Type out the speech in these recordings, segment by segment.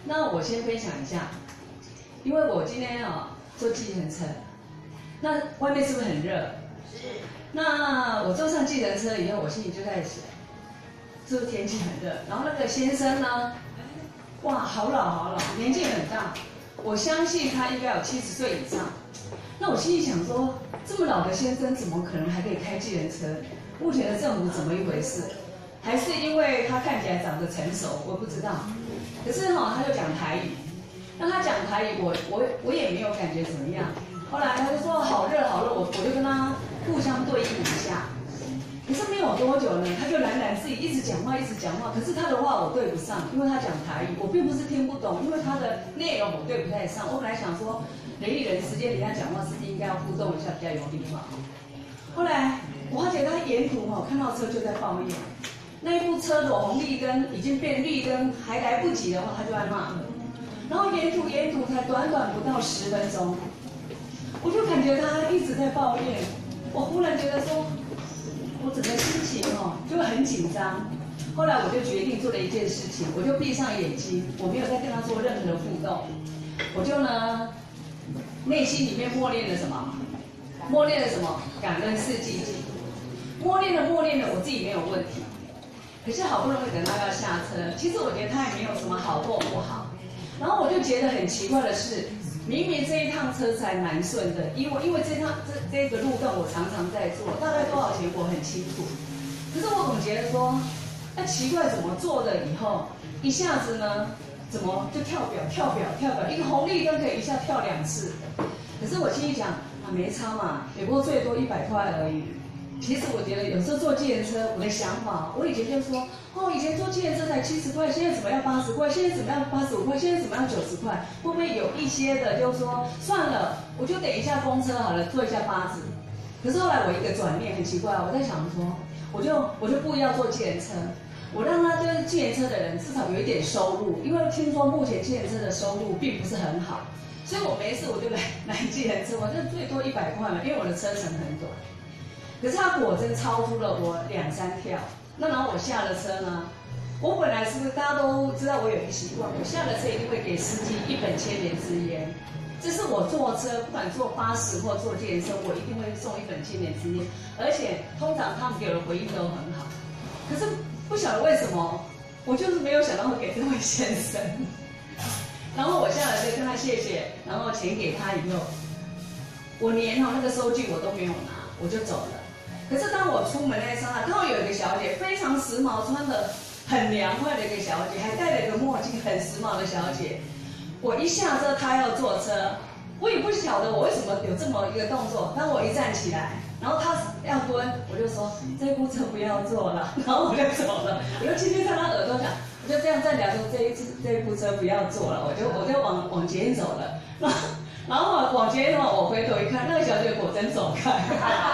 那我先分享一下，因为我今天坐计程车，那外面是不是很热？是。那我坐上计程车以后，我心里就在想，是不是天气很热？然后那个先生呢，哇，好老好老，年纪很大，我相信他应该有70岁以上。那我心里想说，这么老的先生怎么可能还可以开计程车？目前的政府怎么一回事？还是因为他看起来长得成熟，我不知道。可是他就讲台语，那他讲台语，我也没有感觉怎么样。后来他就说好热好热，我就跟他互相对应一下。可是没有多久呢，他就喃喃自语，一直讲话一直讲话。可是他的话我对不上，因为他讲台语，我并不是听不懂，因为他的内容我对不太上。我本来想说，人与人之间人家讲话是不是应该要互动一下，比较有礼貌。后来我发觉他沿途看到车就在抱怨。那一部车的红绿灯已经变绿灯，还来不及的话，他就在骂。然后沿途才短不到10分钟，我就感觉他一直在抱怨。我忽然觉得说，我整个心情就很紧张。后来我就决定做了一件事情，我就闭上眼睛，我没有再跟他做任何的互动，我就呢内心里面默念了什么？默念了什么？感恩四季祭。默念了，我自己没有问题。可是好不容易等到要下车，其实我觉得他也没有什么好或不好。然后我就觉得很奇怪的是，明明这一趟车才蛮顺的，因为这个路段我常常在做，大概多少钱我很清楚。可是我总觉得说，那奇怪怎么做了以后，一下子呢，怎么就跳表，一个红绿灯可以一下跳2次。可是我心里讲没差嘛，也不过最多100块而已。其实我觉得有时候坐计程车，我的想法，我以前就说，以前坐计程车才70块，现在怎么要80块，现在怎么样85块，现在怎么样90块？会不会有一些的，就是说算了，我就等一下公车好了，坐一下巴士。可是后来我一个转念，很奇怪，我在想说，我就不要坐计程车，我让他就是计程车的人至少有一点收入，因为听说目前计程车的收入并不是很好，所以我没事我就来计程车，我就最多100块嘛，因为我的车程很短。可是他果真超出了我2、3跳，那然后我下了车呢，我本来是不是大家都知道我有一个习惯，我下了车一定会给司机1本千年之烟，这是我坐车不管坐巴士或坐计程车，我一定会送1本千年之烟，而且通常他们给我的回应都很好。可是不晓得为什么，我就是没有想到会给这位先生。然后我下来就跟他谢谢，然后钱给他以后，我连那个收据我都没有拿，我就走了。可是当我出门那一刹那，看到有一个小姐非常时髦，穿的很凉快的一个小姐，还戴了一个墨镜，很时髦的小姐。我一下车，她要坐车，我也不晓得我为什么有这么一个动作。当我一站起来，然后她要蹲，我就说这部车不要坐了，然后我就走了。我就轻轻在她耳朵讲，我就这样站起来说这一部车不要坐了，我就往前走了。然后往前我回头一看，那个小姐果真走开。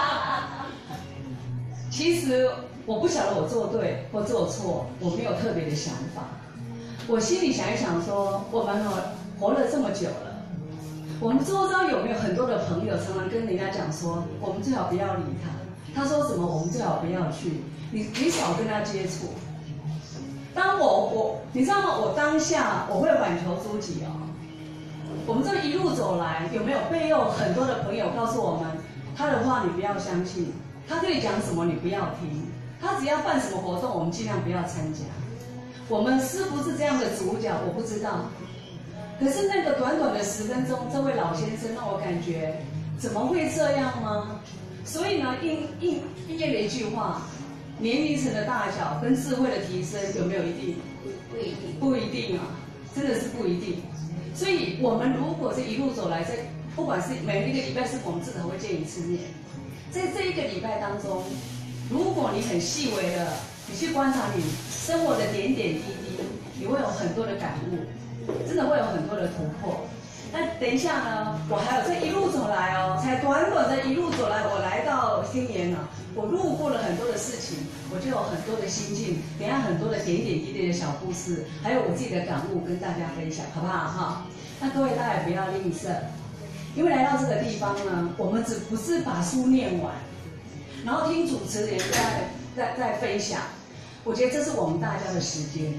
其实我不晓得我做对或做错，我没有特别的想法。我心里想一想说，我们活了这么久了，我们周遭有没有很多的朋友常常跟人家讲说，我们最好不要理他，他说什么我们最好不要去，你少跟他接触。当你知道吗？我当下我会挽求诸己我们这一路走来，有没有背后很多的朋友告诉我们，他的话你不要相信。他对你讲什么你不要听，他只要办什么活动我们尽量不要参加。我们是不是这样的主角我不知道，可是那个短短的10分钟，这位老先生让我感觉怎么会这样吗？所以呢应验了一句话，年龄层的大小跟智慧的提升有没有一定？不一定啊，真的是不一定。所以我们如果是一路走来，不管是每一个礼拜是我们至少会见1次面，在这一个礼拜当中，如果你很细微的，你去观察你生活的点点滴滴，你会有很多的感悟，真的会有很多的突破。那等一下呢，我还有这一路走来才短短的一路走来，我来到今年我路过了很多的事情，我就有很多的心境，等一下很多的点点滴滴的小故事，还有我自己的感悟跟大家分享，好不好哈？那各位大家也不要吝啬。因为来到这个地方呢，我们不是把书念完，然后听主持人在分享，我觉得这是我们大家的时间。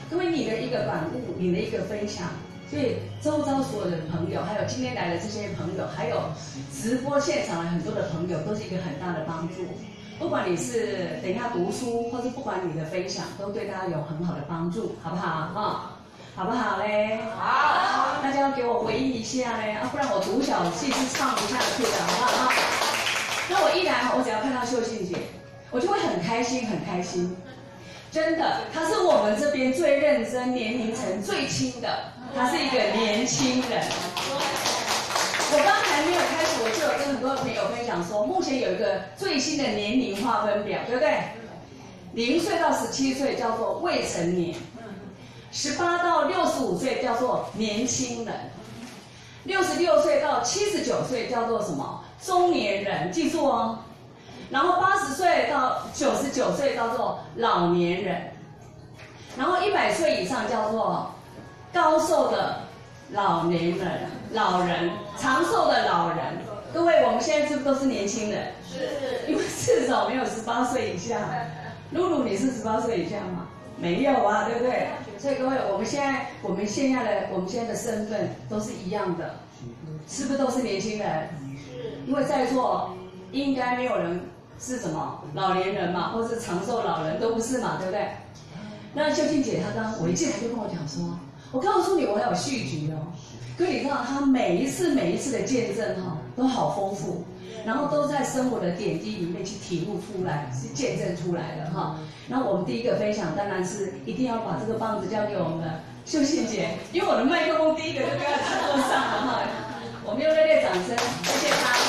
因为你的一个感悟，你的一个分享，对周遭所有的朋友，还有今天来的这些朋友，还有直播现场的很多的朋友，都是一个很大的帮助。不管你是等一下读书，或是不管你的分享，都对大家有很好的帮助，好不好？哈，好不好嘞？好，大家要给我回应一下嘞，不然我读小戏是唱不下去的，好不好？那我一来，我只要看到秀杏姐，我就会很开心，很开心。真的，她是我们这边最认真、年龄层最轻的，她是一个年轻人。我刚还没有开始，我就有跟很多朋友分享说，目前有一个最新的年龄划分表，对不对？0岁到17岁叫做未成年，18到65岁叫做年轻人，66岁到79岁叫做什么？中年人，记住哦。然后80岁到99岁叫做老年人，然后100岁以上叫做高寿的老年人、老人、长寿的老人。各位，我们现在是不是都是年轻人？是。因为至少没有18岁以下。露露，你是18岁以下吗？没有啊，对不对？所以各位，我们现在的身份都是一样的，是不是都是年轻人？是。因为在座应该没有人是什么老年人嘛，或是长寿老人，都不是嘛，对不对？那秀静姐她我一进来就跟我讲说，我告诉你，我还有续集哦。可你知道她每一次的见证都好丰富，然后都在生活的点滴里面去体悟出来，是见证出来的哈。那我们第一个分享当然是一定要把这个棒子交给我们的秀静姐，因为我的麦克风第一个就丢在她桌上了哈。我们用热烈掌声，谢谢她。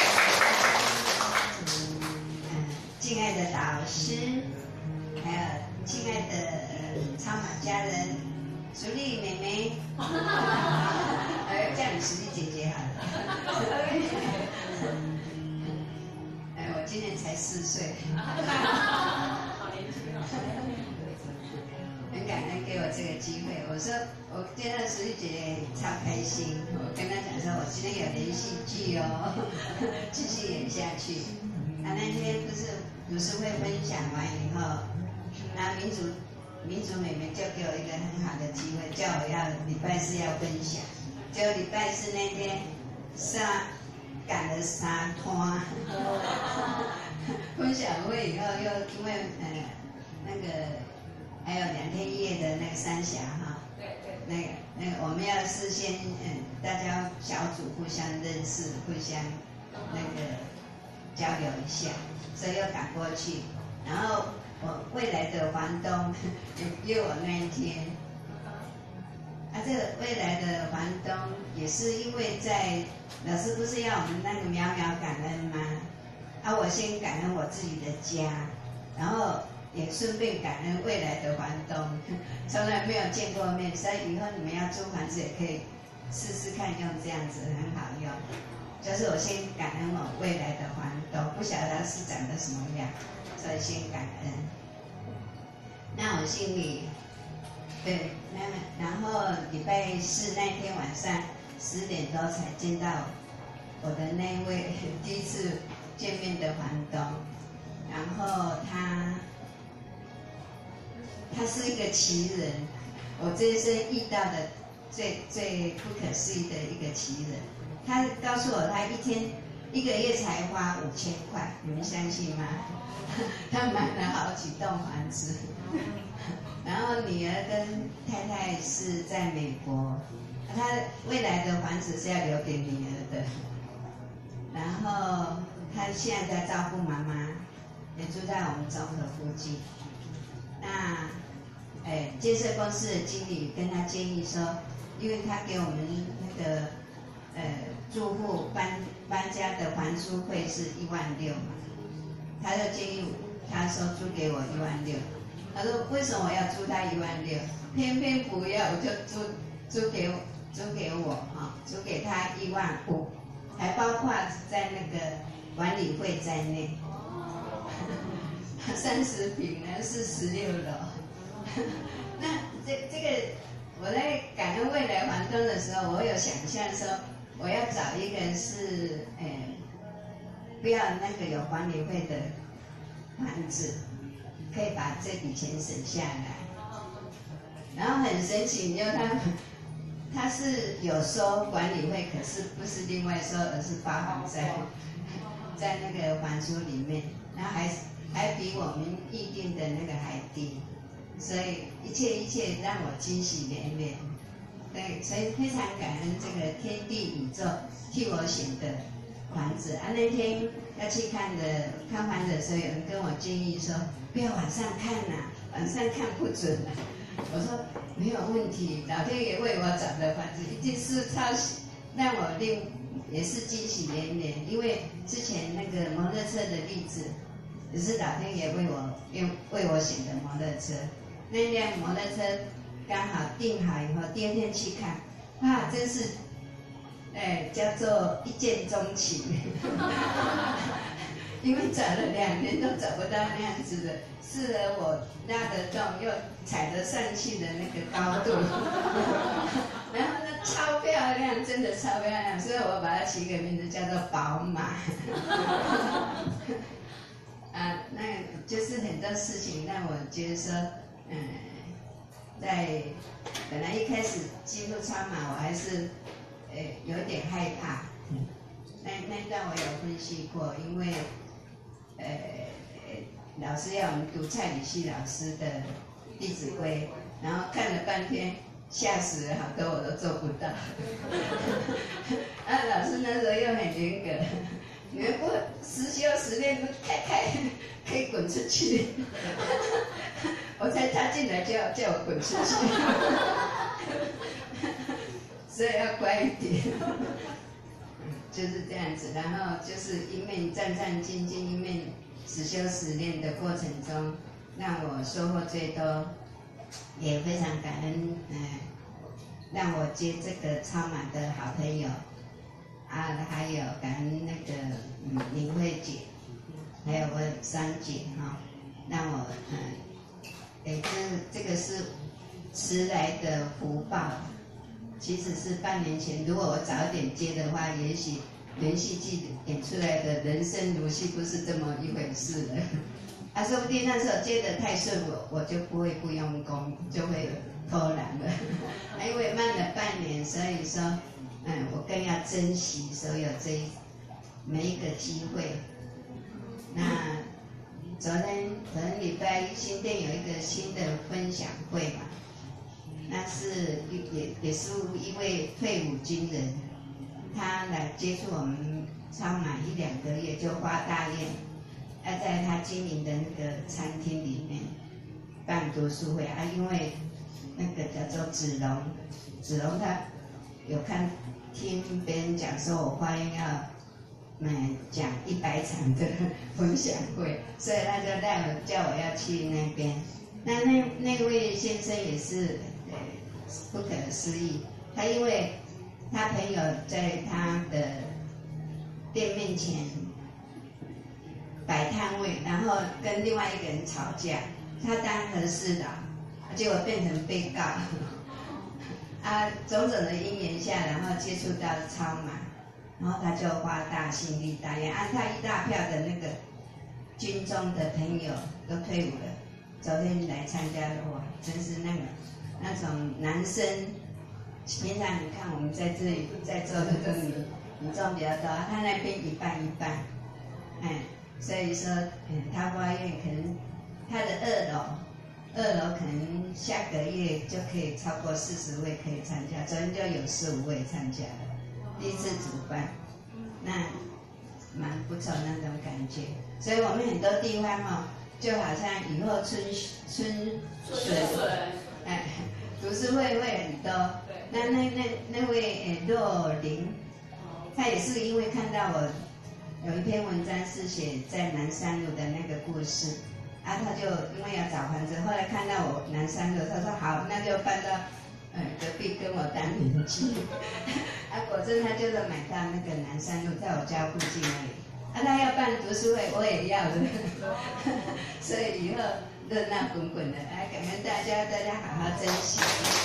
敬爱的导师，还有敬爱的超马家人，淑丽妹妹，叫你淑丽姐姐好了。我今年才4岁， 好年轻啊！ 很感恩给我这个机会。我说我见到淑丽姐姐超开心，我跟她讲说，我今天有连续剧哦，继续演下去。那天不是读书会分享完以后，然后民主妹妹就给我一个很好的机会，叫我要礼拜4要分享。结果礼拜4那天赶了3趟，分享会以后又因为那个还有2天1夜的那个三峡哈，对，那个我们要事先大家小组互相认识，互相那个交流一下，所以又赶过去。然后我未来的房东约我那一天，这个未来的房东也是因为在老师不是要我们那个秒秒感恩吗？我先感恩我自己的家，然后也顺便感恩未来的房东，从来没有见过面，所以以后你们要租房子也可以试试看用这样子，很好用。就是我先感恩我未来的房东，不晓得他是长得什么样，所以先感恩。那我心里，对，然后礼拜4那天晚上10点多才见到我的那位第一次见面的房东，然后他是一个奇人，我这一生遇到的最不可思议的一个奇人。他告诉我，他1个月才花5000块，你们相信吗？他买了好几栋房子，然后女儿跟太太是在美国，他未来的房子是要留给女儿的。然后他现在在照顾妈妈，也住在我们中和附近。那，建设公司的经理跟他建议说，因为他给我们那个住户搬家的还租费是16000嘛，他就建议他说租给我16000。他说为什么我要租他16000？偏偏不要，我就租给我哈，租给他15000，还包括在那个管理费在内。30坪呢是16楼。那这个我在感恩未来房东的时候，我有想象说，我要找一个是不要那个有管理费的房子，可以把这笔钱省下来。 然后很神奇，因为他是有收管理费，可是不是另外收，而是包含在那个还书里面，然后还比我们预定的那个还低，所以一切让我惊喜连连。对，所以非常感恩这个天地宇宙替我选的房子啊。那天要去看房子的时候，有人跟我建议说，不要晚上看呐，晚上看不准啊。我说没有问题，老天爷为我找的房子一定是超让我也是惊喜连连，因为之前那个摩托车的例子，也是老天爷为我选的摩托车。那辆摩托车刚好订好以后，第二天去看，哇，真是，叫做一见钟情。因为找了2年都找不到那样子的，适合我拉得动又踩得上去的那个高度。然后呢，超漂亮，真的超漂亮，所以我把它起一个名字叫做宝马。那就是很多事情让我觉得说，在本来一开始进入超马，我还是有点害怕。那一段我有分析过，因为老师要我们读蔡礼旭老师的《弟子规》，然后看了半天，吓死了，好多我都做不到。老师那时候又很严格，你们不实修实练，可以滚出去。我才踏进来就要叫我滚出去，所以要乖一点。就是这样子，然后就是一面战战兢兢，一面实修实练的过程中，让我收获最多，也非常感恩，让我接这个超马的好朋友，还有感恩那个林慧姐，还有我三姐哈，让我这个是迟来的福报。其实是半年前，如果我早一点接的话，也许连续剧演出来的人生如戏不是这么一回事了。说不定那时候接得太顺，我就不会不用功，就会偷懒了。因为慢了半年，所以说，我更要珍惜所有每一个机会。那昨天礼拜一新店有一个新的分享会嘛。那是也是一位退伍军人，他来接触我们超马1-2个月就发大愿，要在他经营的那个餐厅里面办读书会因为那个叫做子龙他有听别人讲说我发愿要讲100场的分享会，所以他就叫我要去那边。那位先生也是不可思议，他因为他朋友在他的店面前摆摊位，然后跟另外一个人吵架，他当和事佬，结果变成被告。种种的因缘下，然后接触到超马，然后他就发大心力大愿，他一大票的那个军中的朋友都退伍了，昨天来参加的话，真是那种男生，平常你看我们在这里在座的都女众比较多，他那边一半一半，所以说，他发愿可能他的二楼可能下个月就可以超过40位可以参加，昨天就有15位参加了，第一次主办，那蛮不错那种感觉，所以我们很多地方就好像以后春水。读书会很多。那位若琳，她也是因为看到我有一篇文章是写在南山路的那个故事，她就因为要找房子，后来看到我南山路，她说好，那就搬到隔壁跟我当邻居。果真她就是买到那个南山路，在我家附近那里。她要办读书会，我也要的。所以以后热闹滚滚的，感恩大家好好珍惜。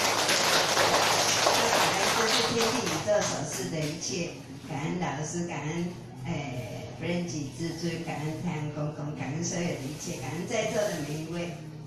感恩这是天地宇宙所示的一切，感恩老师，感恩不认己至尊，感恩太阳公公，感恩所有的一切，感恩在座的每一位。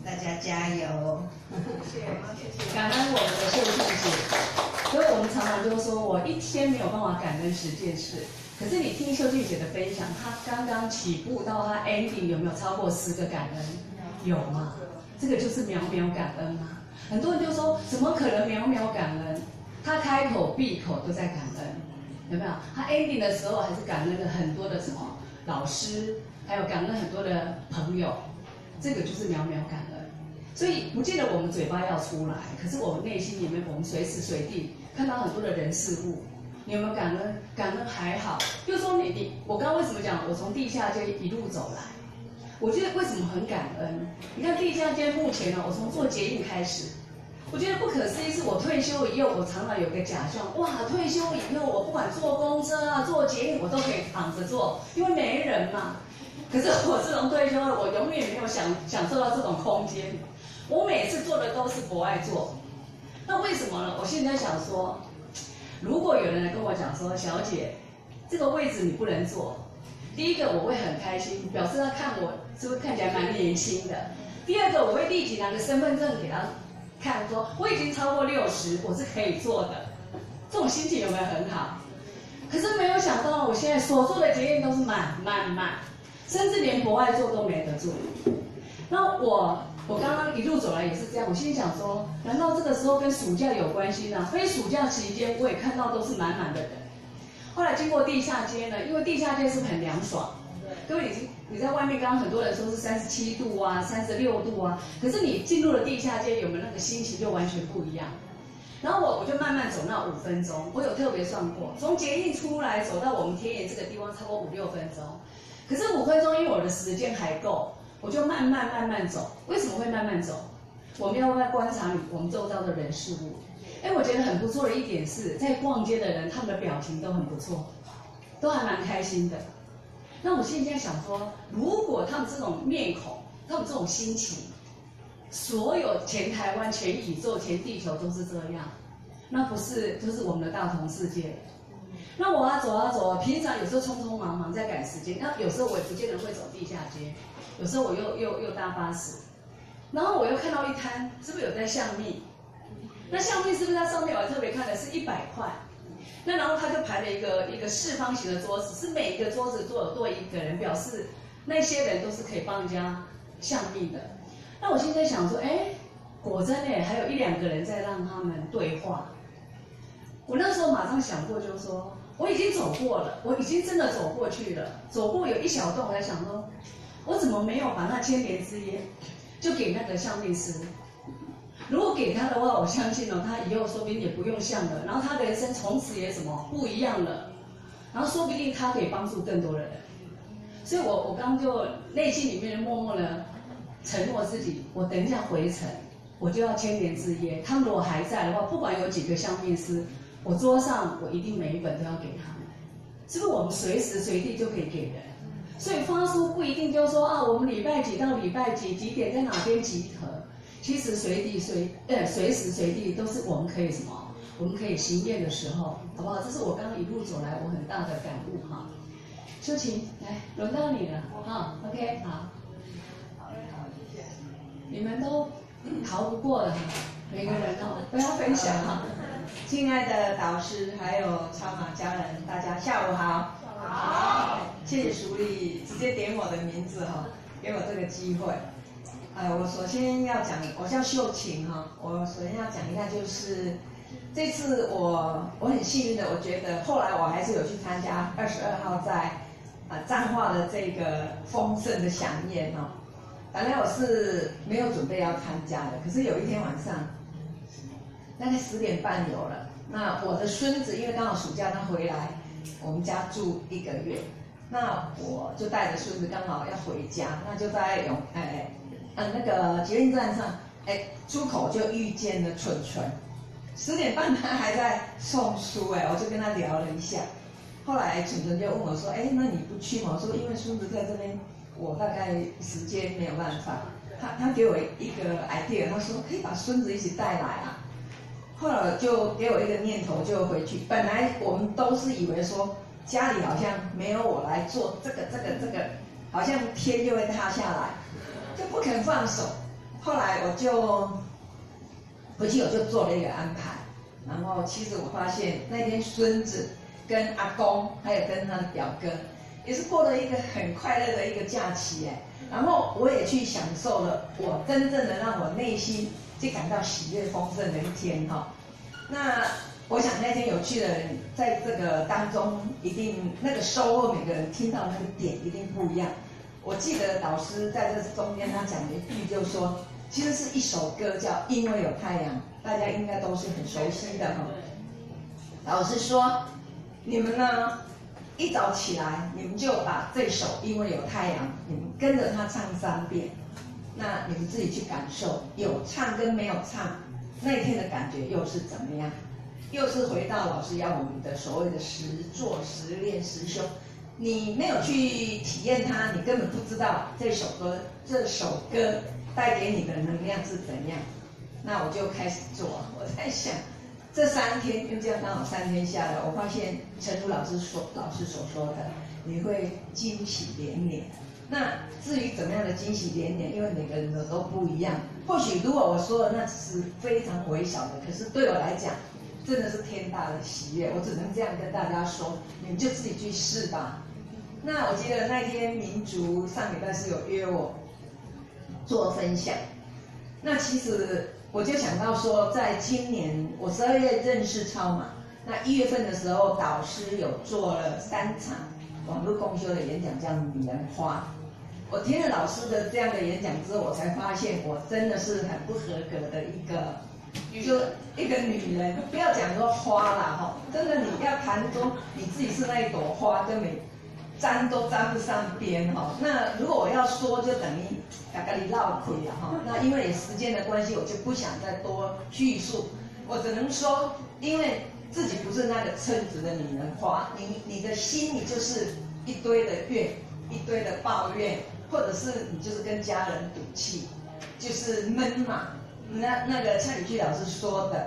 大家加油！ 谢谢，感恩我们的秀秀姐。所以我们常常就说，我一天没有办法感恩10件事。可是你听秀静姐的分享，她刚刚起步到她 ending 有没有超过10个感恩？有吗？这个就是渺渺感恩嘛。很多人就说，怎么可能渺渺感恩？她开口闭口都在感恩，有没有？她 ending 的时候还是感恩了很多的什么老师，还有感恩很多的朋友，这个就是渺渺感恩。所以不见得我们嘴巴要出来，可是我们内心里面，我们随时随地看到很多的人事物。你有没有感恩？感恩还好。就是说我刚刚为什么讲我从地下街一路走来？我觉得为什么很感恩？你看地下街目前呢，我从做捷运开始，我觉得不可思议是我退休以后，我常常有个假象，哇，退休以后我不管坐公车啊、坐捷运，我都可以躺着坐，因为没人嘛。可是我自从退休了，我永远没有享受到这种空间。我每次坐的都是博爱座，那为什么呢？我现在想说。如果有人来跟我讲说，小姐，这个位置你不能坐，第一个我会很开心，表示他看我是不是看起来蛮年轻的。第二个我会立即拿个身份证给他看，说我已经超过60，我是可以坐的。这种心情有没有很好？可是没有想到，我现在所做的捷运都是满，甚至连博爱座都没得坐。那我刚刚一路走来也是这样，我心里想说，难道这个时候跟暑假有关系呢？非暑假期间我也看到都是满的人。后来经过地下街呢，因为地下街是不是很凉爽？各位你在外面，刚刚很多人说是37度啊、36度啊，可是你进入了地下街，有没有那个心情就完全不一样？然后我就慢慢走那5分钟，我有特别算过，从捷运出来走到我们天眼这个地方超过5、6分钟，可是5分钟因为我的时间还够。我就慢慢走，为什么会慢慢走？我们要观察我们周遭的人事物。我觉得很不错的一点是，在逛街的人，他们的表情都很不错，都还蛮开心的。那我现在想说，如果他们这种面孔，他们这种心情，所有全台湾、全宇宙、全地球都是这样，那不是就是我们的大同世界？那我走，平常有时候匆匆忙忙在赶时间，那有时候我也不见得会走地下街。有时候我又搭巴士，然后我又看到一摊，是不是有在相命？那相命是不是它上面我还特别看的是100块？那然后他就排了一个4方形的桌子，是每一个桌子都有坐1个人，表示那些人都是可以帮人家相命的。那我现在想说，果真还有1、2个人在让他们对话。我那时候马上想过，就是说我已经走过了，我已经真的走过去了，走过有一小段，我才想说。我怎么没有把那千年之约就给那个相命师？如果给他的话，我相信他以后说不定也不用相了，然后他的人生从此也什么不一样了，然后说不定他可以帮助更多的人。所以我刚就内心里面默默的承诺自己，我等一下回程，我就要千年之约。他们如果还在的话，不管有几个相命师，我桌上我一定每一本都要给他们。是不是我们随时随地就可以给人？所以发书不一定就说啊，我们礼拜几到礼拜几几点在哪边集合，其实随时随地都是我们可以什么，我们可以行验的时候，好不好？这是我刚刚一路走来我很大的感悟哈。秀琴，来轮到你了，哈 ，OK， 好，好，谢谢。你们都逃不过的哈，每个人都要分享哈。 亲爱的导师还有超马家人，大家下午好。好，谢谢淑丽直接点我的名字哈，给我这个机会。我首先要讲，我叫秀琴哈，我首先要讲一下，就是这次我很幸运的，我觉得后来我还是有去参加22号在彰化的这个丰盛的飨宴哈。本来我是没有准备要参加的，可是有一天晚上，大概10点半有了。那我的孙子因为刚好暑假他回来。我们家住1个月，那我就带着孙子刚好要回家，那就在那个捷运站上，出口就遇见了蠢蠢，10点半他还在送书，我就跟他聊了一下，后来蠢蠢就问我说，那你不去吗？我说因为孙子在这边，我大概时间没有办法，他给我一个 idea， 他说可以把孙子一起带来啊。后来就给我一个念头，就回去。本来我们都是以为说家里好像没有我来做这个，好像天就会塌下来，就不肯放手。 后来我就回去，我就做了一个安排。然后其实我发现那天孙子跟阿公还有跟他的表哥，也是过了一个很快乐的一个假期哎。然后我也去享受了我真正的让我内心就感到喜悦丰盛的一天哈。那我想那天有趣的人在这个当中，一定那个收获，每个人听到那个点一定不一样。我记得导师在这中间他讲了一句，就是说，其实是一首歌叫《因为有太阳》，大家应该都是很熟悉的哈。老师说，你们呢一早起来，你们就把这首《因为有太阳》，你们跟着他唱3遍，那你们自己去感受，有唱跟没有唱，那一天的感觉又是怎么样？又是回到老师要我们的所谓的实做、实练、实修。你没有去体验它，你根本不知道这首歌带给你的能量是怎样。那我就开始做，我在想，这3天，因为这样刚好3天下来，我发现陈如老师所说的，你会惊喜连连。那至于怎么样的惊喜连连，因为每个人的都不一样。或许如果我说的那只是非常微小的，可是对我来讲，真的是天大的喜悦。我只能这样跟大家说，你们就自己去试吧。那我记得那天民族上礼拜是有约我做分享，那其实我就想到说，在今年我12月认识超马，那1月份的时候，导师有做了3场网络共修的演讲，叫女人花。我听了老师的这样的演讲之后，我才发现我真的是很不合格的一个女人。不要讲说花啦哈，真的你要谈说你自己是那一朵花，根本沾都沾不上边哈。那如果我要说，就等于大概你绕亏了哈。那因为时间的关系，我就不想再多叙述。我只能说，因为自己不是那个称职的女人花，你的心里就是一堆的怨，一堆的抱怨，或者是你就是跟家人赌气，就是闷嘛。那个蔡宇居老师说的，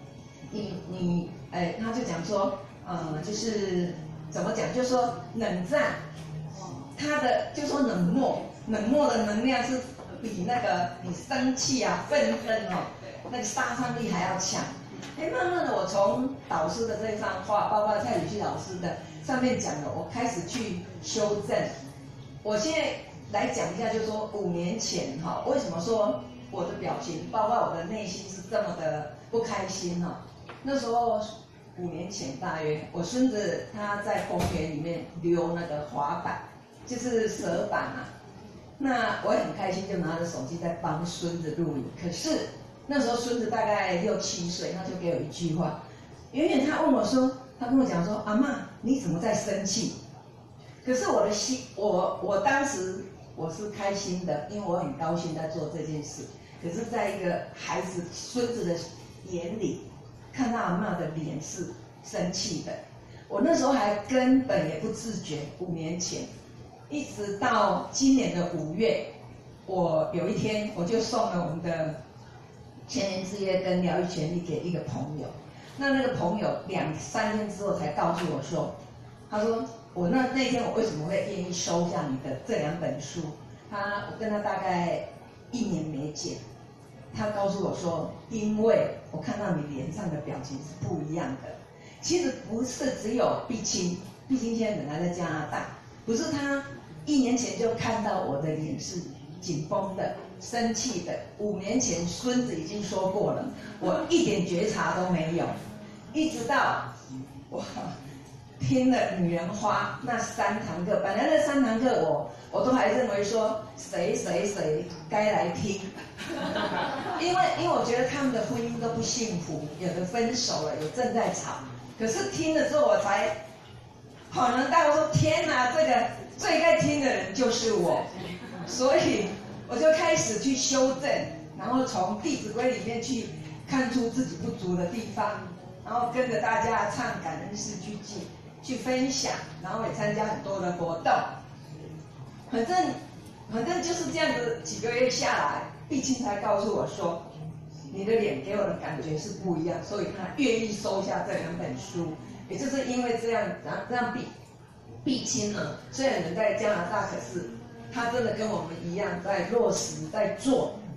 他就讲说，就是怎么讲，就是说冷战，他的就说冷漠的能量是比那个你生气啊、愤恨哦，那个杀伤力还要强。慢慢的我从导师的这一番话，包括蔡宇居老师的上面讲的，我开始去修正。我现在来讲一下，就是说5年前哈，为什么说我的表情，包括我的内心是这么的不开心哈？那时候5年前大约，我孙子他在公园里面溜那个滑板，就是蛇板啊。那我也很开心，就拿着手机在帮孙子录影。可是那时候孙子大概6、7岁，他就给我一句话，远远他问我说，他跟我讲说，阿嬷你怎么在生气？可是我的心，我当时我是开心的，因为我很高兴在做这件事。可是在一个孩子孙子的眼里，看到阿嬷的脸是生气的。我那时候还根本也不自觉，5年前，一直到今年的5月，我有一天我就送了我们的千年之约跟疗愈权利给一个朋友。那个朋友2、3天之后才告诉我说，他说我那天我为什么会愿意收下你的这2本书？我跟他大概1年没见，他告诉我说，因为我看到你脸上的表情是不一样的。其实不是只有碧清现在本来在加拿大，不是他1年前就看到我的脸是紧绷的、生气的。5年前孙子已经说过了，我一点觉察都没有，一直到我听了女人花那3堂课，本来那3堂课我都还认为说谁该来听，因为我觉得他们的婚姻都不幸福，有的分手了，有正在吵。可是听了之后，我才可能大家说天哪，这个最该听的人就是我，所以我就开始去修正，然后从《弟子规》里面去看出自己不足的地方，然后跟着大家唱感恩诗句记。去分享，然后也参加很多的活动，反正就是这样子。几个月下来，碧清才告诉我说，你的脸给我的感觉是不一样，所以他愿意收下这2本书。也就是因为这样，让碧清呢，虽然人在加拿大，可是他真的跟我们一样在落实在做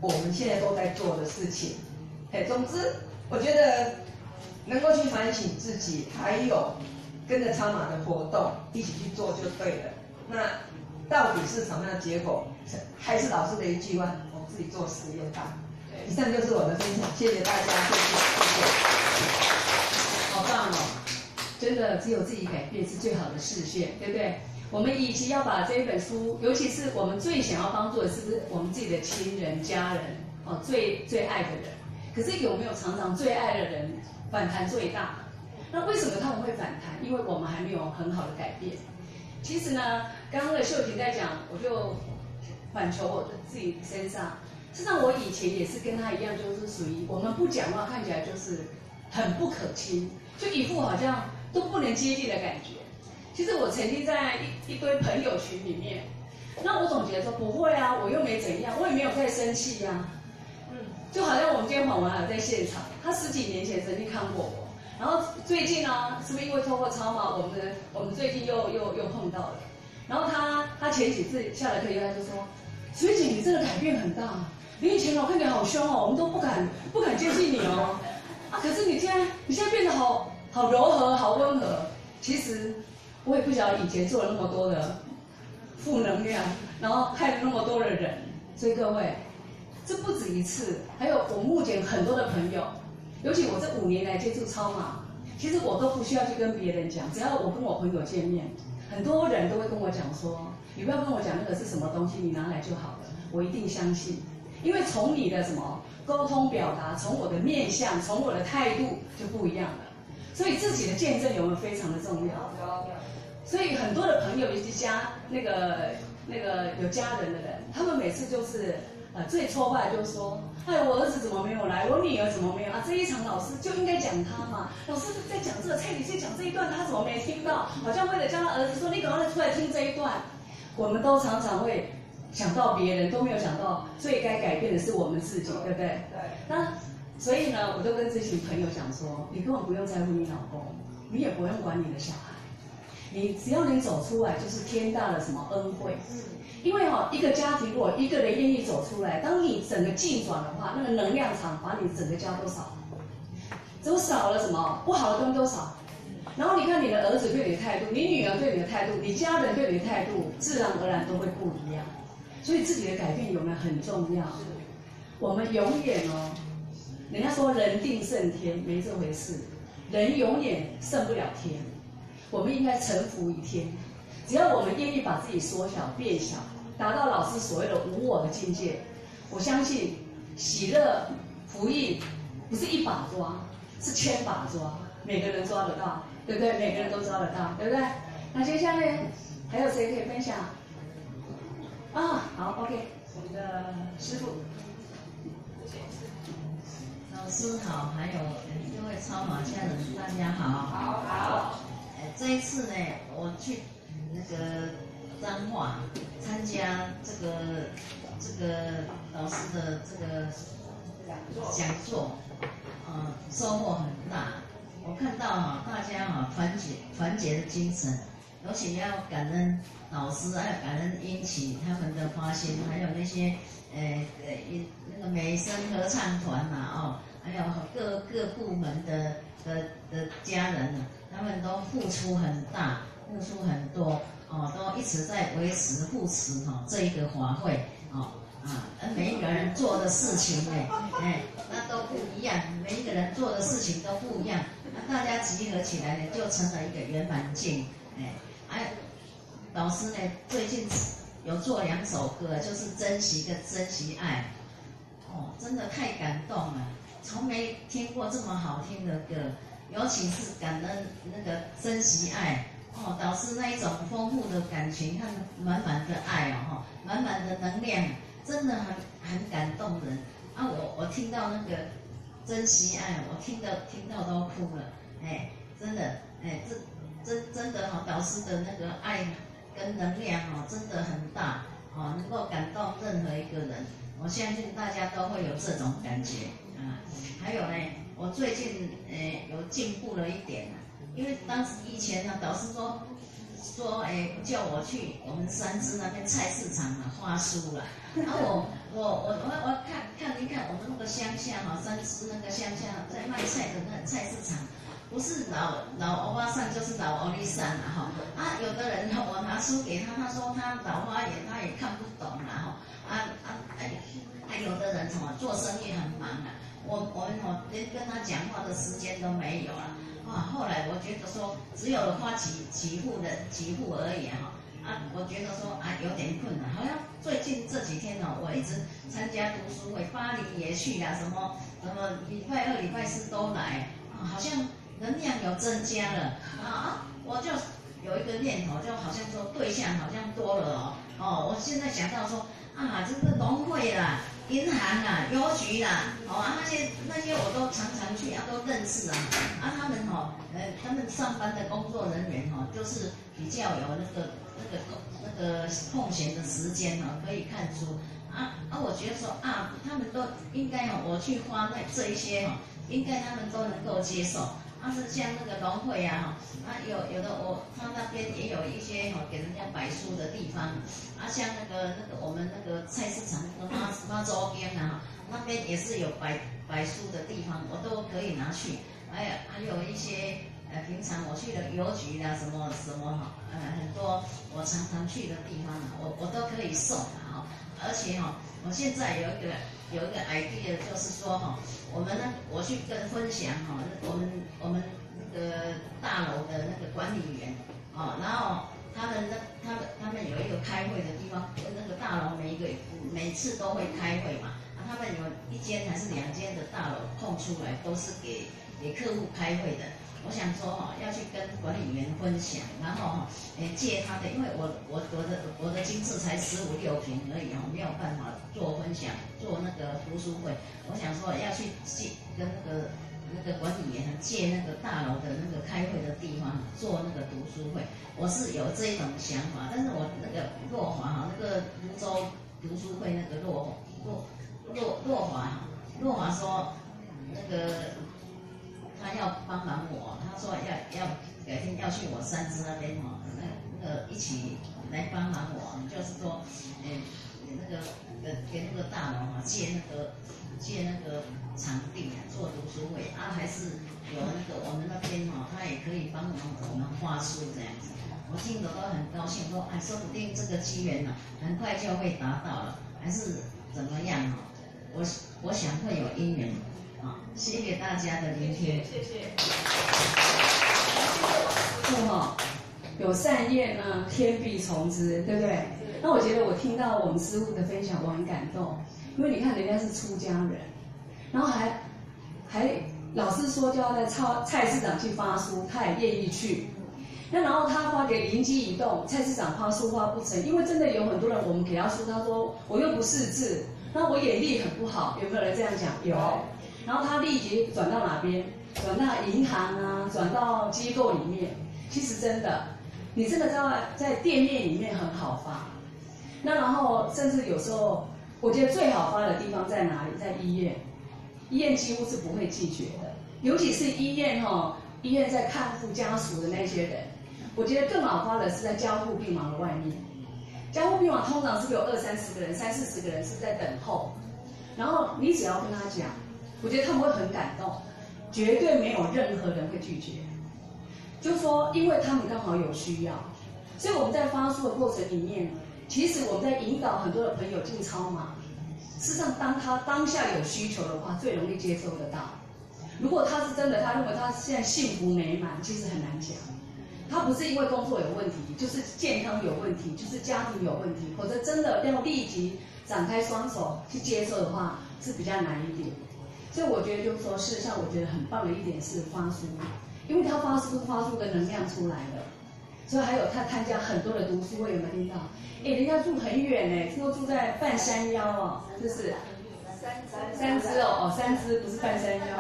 我们现在都在做的事情。总之，我觉得能够去反省自己，还有跟着超马的活动一起去做就对了。那到底是什么样的结果？还是老师的一句话，我们自己做实验吧。以上就是我的分享，谢谢大家，谢谢。 好棒哦！真的，只有自己改变是最好的视线，对不对？我们与其要把这一本书，尤其是我们最想要帮助的，是不是我们自己的亲人、家人哦，最爱的人？可是有没有常常最爱的人反弹最大？那为什么他们会反弹？因为我们还没有很好的改变。其实呢，刚刚的秀琴在讲，我就反求我自己身上。事实上，我以前也是跟他一样，就是属于我们不讲话，看起来就是很不可亲，就一副好像都不能接近的感觉。其实我曾经在一堆朋友群里面，那我总觉得说不会啊，我又没怎样，我也没有在生气呀。就好像我们今天访问还在现场，他10几年前曾经看过我，然后最近呢，是不是因为透过超马，我们最近又碰到了，然后他前几次下了课以后他就说，水姐你真的改变很大，你以前我看起来好凶哦，我们都不敢接近你哦，啊可是你现在变得好柔和，好温和。其实我也不晓得以前做了那么多的负能量，然后害了那么多的人，所以各位。这不止一次，还有我目前很多的朋友，尤其我这5年来接触超马，其实我都不需要去跟别人讲，只要我跟我朋友见面，很多人都会跟我讲说，你不要跟我讲那个是什么东西，你拿来就好了，我一定相信，因为从你的什么沟通表达，从我的面相，从我的态度就不一样了，所以自己的见证有没有非常的重要？所以很多的朋友，尤其那个有家人的人，他们每次就是最挫败的就是说，哎，我儿子怎么没有来？我女儿怎么没有啊？这一场老师就应该讲他嘛，老师在讲这个，蔡女士讲这一段，他怎么没听到？好像为了叫他儿子说，你赶快出来听这一段。我们都常常会想到别人，都没有想到最该改变的是我们自己，对不对？对。那所以呢，我就跟这群朋友讲说，你根本不用在乎你老公，你也不用管你的小孩。你只要能走出来，就是天大的什么恩惠。因为一个家庭如果一个人愿意走出来，当你整个进转的话，那个能量场把你整个家都扫，都少了什么不好的东西都少。然后你看你的儿子对你的态度，你女儿对你的态度，你家人对你的态度，自然而然都会不一样。所以自己的改变有没有很重要？我们永远人家说人定胜天，没这回事，人永远胜不了天。我们应该臣服于天，只要我们愿意把自己缩小变小，达到老师所谓的无我的境界，我相信喜乐福音不是一把抓，是千把抓，每个人抓得到，对不对？每个人都抓得到，对不对？那接下来还有谁可以分享？好 ，OK， 我们的师父。 老师好，还有各位超马家人，大家好。好。这一次呢，我去那个彰化参加这个老师的这个讲座，收获很大。我看到大家团结的精神，而且要感恩老师，还有感恩英起他们的发心，还有那些那个美声合唱团还有各部门的家人他们都付出很大，付出很多都一直在维持扶持这一个法会每一个人做的事情那都不一样，每一个人做的事情都不一样，那大家集合起来呢，就成了一个圆满境。老师呢最近有做2首歌，就是珍惜跟珍惜爱，真的太感动了，从没听过这么好听的歌，尤其是感恩那个珍惜爱导师那一种丰富的感情和满满的爱满满的能量，真的很感动人我听到那个珍惜爱，我听到都哭了，真的真的导师的那个爱跟能量真的很大能够感动任何一个人，我相信大家都会有这种感觉还有呢，我最近有进步了一点，因为当时以前导师说说，叫我去我们三芝那边菜市场花酥啦。然后我看一看我们那个乡下三芝那个乡下在卖菜的那个菜市场，不是老欧巴桑就是老欧丽桑啦有的人我拿书给他，他说他老花眼，他也看不懂啦有的人做生意很忙我们连跟他讲话的时间都没有了后来我觉得说只有花几户而已我觉得说有点困难，好像最近这几天我一直参加读书会，巴黎也去什么礼拜二、礼拜四都来好像能量有增加了我就有一个念头，就好像说对象好像多了我现在想到说这个农会啦、银行啦、邮局啦那些我都常常去都认识他们他们上班的工作人员就是比较有那个空闲的时间可以看书我觉得说他们都应该我去花这一些应该他们都能够接受是像那个农会有的他那边也有一些给人家摆书的地方像那个我们那个菜市场那个妈祖边那边也是有摆书的地方，我都可以拿去还有一些平常我去的邮局啦什么很多我常常去的地方我都可以送而且我现在有一个 idea， 就是说我去跟分享我们那个大楼的那个管理员然后他们有一个开会的地方，那个大楼每次都会开会嘛他们有1间还是2间的大楼空出来，都是给客户开会的。我想说要去跟管理员分享，然后借他的，因为我的金字才15、16坪而已没有办法做分享，做那个读书会。我想说要去跟那个管理员借那个大楼的那个开会的地方做那个读书会，我是有这一种想法。但是我那个洛华那个泸州读书会那个洛华说那个。他要帮忙我，他说要改天要去我三芝那边一起来帮忙我，就是说，那个给那个大楼借那个场地做读书会还是有那个我们那边他也可以帮忙我们画书这样子。我听得都很高兴，说说不定这个机缘很快就会达到了，还是怎么样我想会有因缘。谢谢大家的聆听。 谢谢。有善业呢，天必从之，对不对？那我觉得我听到我们师父的分享，我很感动，因为你看人家是出家人，然后还老师说就要在菜市场去发书，他也愿意去。那然后他发觉灵机一动，菜市场发书发不成，因为真的有很多人，我们给他书，他说我又不识字，那我眼力很不好，有没有人这样讲？有。然后他立即转到哪边？转到银行转到机构里面。其实真的，你真的在店面里面很好发。那然后甚至有时候，我觉得最好发的地方在哪里？在医院。医院几乎是不会拒绝的，尤其是医院医院在看护家属的那些人，我觉得更好发的是在加护病房的外面。加护病房通常是有20-30个人、30-40个人是在等候，然后你只要跟他讲。我觉得他们会很感动，绝对没有任何人会拒绝。就说，因为他们刚好有需要，所以我们在发书的过程里面，其实我们在引导很多的朋友进超马。事实上，当他当下有需求的话，最容易接受得到。如果他是真的，他认为他现在幸福美满，其实很难讲。他不是因为工作有问题，就是健康有问题，就是家庭有问题，否则真的要立即展开双手去接受的话，是比较难一点。所以我觉得就是说，事实上我觉得很棒的一点是发书，因为他发出个能量出来了，所以还有他参加很多的读书会，有没有听到？人家住很远听说住在半山腰就是三芝三芝不是半山腰。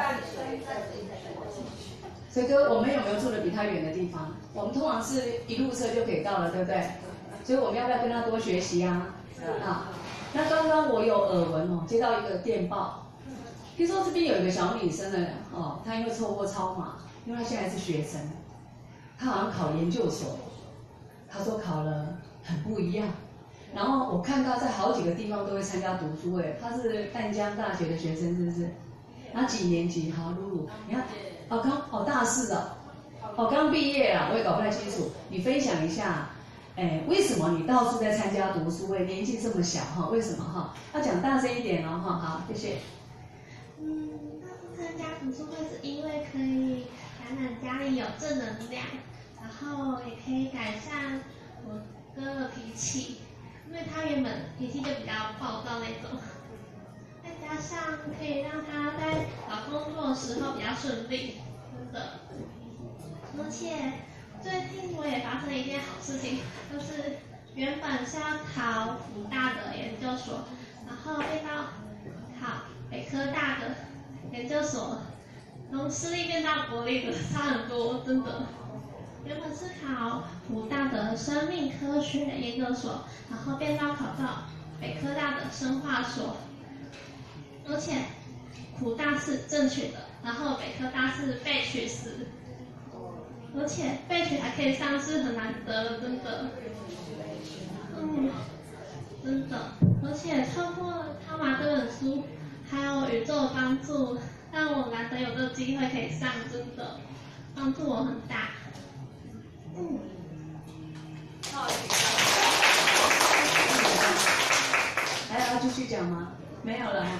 所以哥，我们有没有住的比他远的地方？我们通常是一路车就可以到了，对不对？所以我们要不要跟他多学习啊？那刚刚我有耳闻接到一个电报。听说这边有一个小女生呢，她因为错过超马，因为她现在是学生，她好像考研究所， 他说考了很不一样。然后我看他在好几个地方都会参加读书会，他是淡江大学的学生，是不是？他几年级？好，露露，你看，大四哦，刚毕业啊，我也搞不太清楚。你分享一下，为什么你到处在参加读书会？年纪这么小哈，为什么哈？要讲大声一点哦哈，好，谢谢。 到处参加读书会是因为可以感染家里有正能量，然后也可以改善我哥的脾气。因为他原本脾气就比较暴躁那种，再加上可以让他在找工作的时候比较顺利，真的。而且最近我也发生一件好事情，就是原本是要考辅大的研究所，然后变到考北科大的研究所，从私立变到国立的差很多，真的。原本是考辅大的生命科学研究所，然后变到考到北科大的生化所，而且辅大是正取的，然后北科大是备取时，而且备取还可以上是很难得的，真的。真的，而且透过超马这本书，还有宇宙的帮助，让我难得有这个机会可以上，真的帮助我很大。 还要继续讲吗？没有了。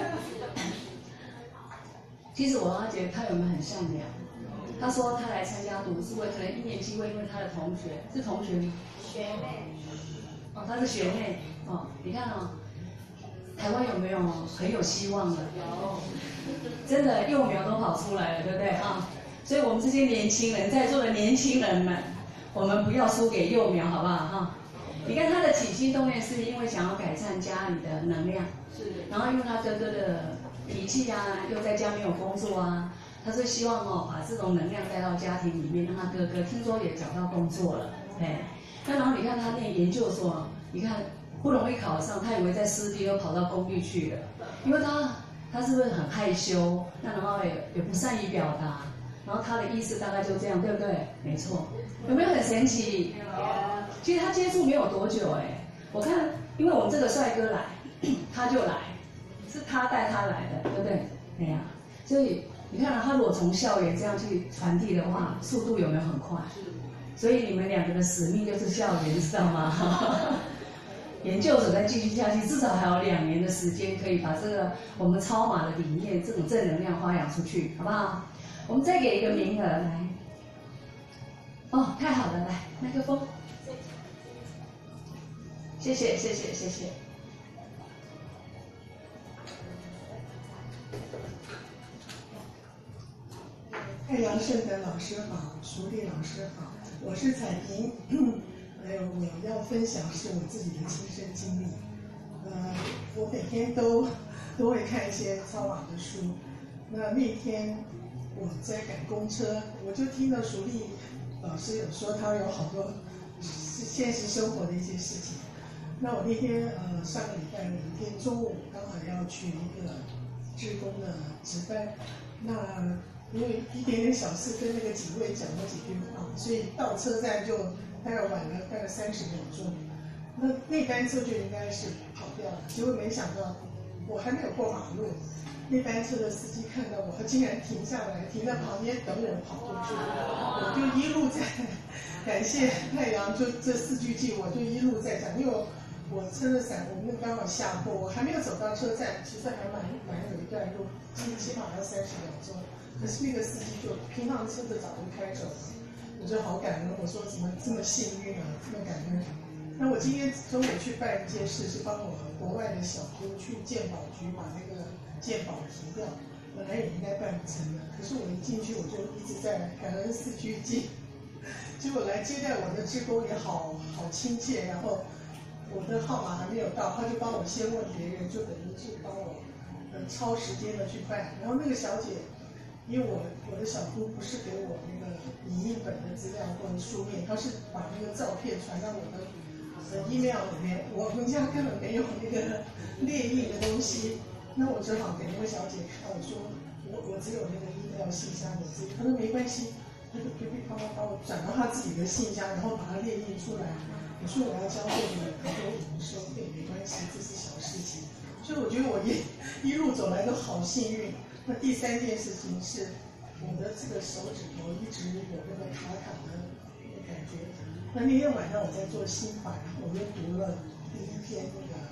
其实我要觉得他有没有很善良？他说他来参加读书会，可能1年级会因为他的同学是同学吗？ 学妹。 他是学妹。你看台湾有没有很有希望的？有。真的幼苗都跑出来了，对不对啊？所以我们这些年轻人，在座的年轻人们，我们不要输给幼苗，好不好哈？你看他的起心动念是因为想要改善家里的能量，是。然后因为他哥哥的脾气啊，又在家没有工作啊，他是希望把这种能量带到家庭里面，让他哥哥听说也找到工作了，那然后你看他念研究所，你看不容易考上，他以为在私立又跑到公立去了，因为他是不是很害羞？那然后也不善于表达。然后他的意思大概就这样，对不对？没错，有没有很神奇？其实他接触没有多久我看，因为我们这个帅哥来，他就来，是他带他来的，对不对？所以你看他如果从校园这样去传递的话，速度有没有很快？所以你们两个的使命就是校园，知道吗？研究所再继续下去，至少还有2年的时间，可以把这个我们超马的理念，这种正能量发扬出去，好不好？我们再给一个名额来。太好了，来麦克风。谢谢。 太阳圣德老师好，淑丽老师好，我是彩萍。我要分享是我自己的亲身经历。我每天都会看一些超马的书。那天我在赶公车，我就听到淑丽老师有说他有好多现实生活的一些事情。那我那天上个礼拜有一天中午刚好要去一个志工的值班，那因为一点点小事跟那个警卫讲了几句话，所以到车站就大概晚了大概30秒钟。那班车就应该是跑掉了，结果没想到我还没有过马路，那班车的司机看到我，他竟然停下来，停在旁边等我跑过去。我就一路在感谢太阳，就这4句偈，我就一路在讲，因为我撑着伞，我们刚好下坡，我还没有走到车站，其实还蛮有一段路，起码要30秒钟。可是那个司机就平常车子早就开走了，我就好感恩。我说怎么这么幸运啊，这么感恩。那我今天中午去办一件事，是帮我国外的小姑去健保局把那个健保提掉，本来也应该办不成的，可是我一进去我就一直在感恩4句偈，结果来接待我的志工也好亲切，然后我的号码还没有到，他就帮我先问别人，就等于是帮我超时间的去办。然后那个小姐，因为我的小姑不是给我那个影印本的资料或者书面，她是把那个照片传到我的email 里面，我们家根本没有那个列印的东西，那我只好给那个小姐看，我说我只有那个email信箱的资料，她说没关系， 他就噼噼啪啪把我转到他自己的信箱，然后把它列印出来。我说我要交这个，他说我们收费没关系，这是小事情。所以我觉得我一路走来都好幸运。那第3件事情是，我的这个手指头一直有那个卡卡的感觉。那天晚上我在做心法，然后我就读了第1篇那个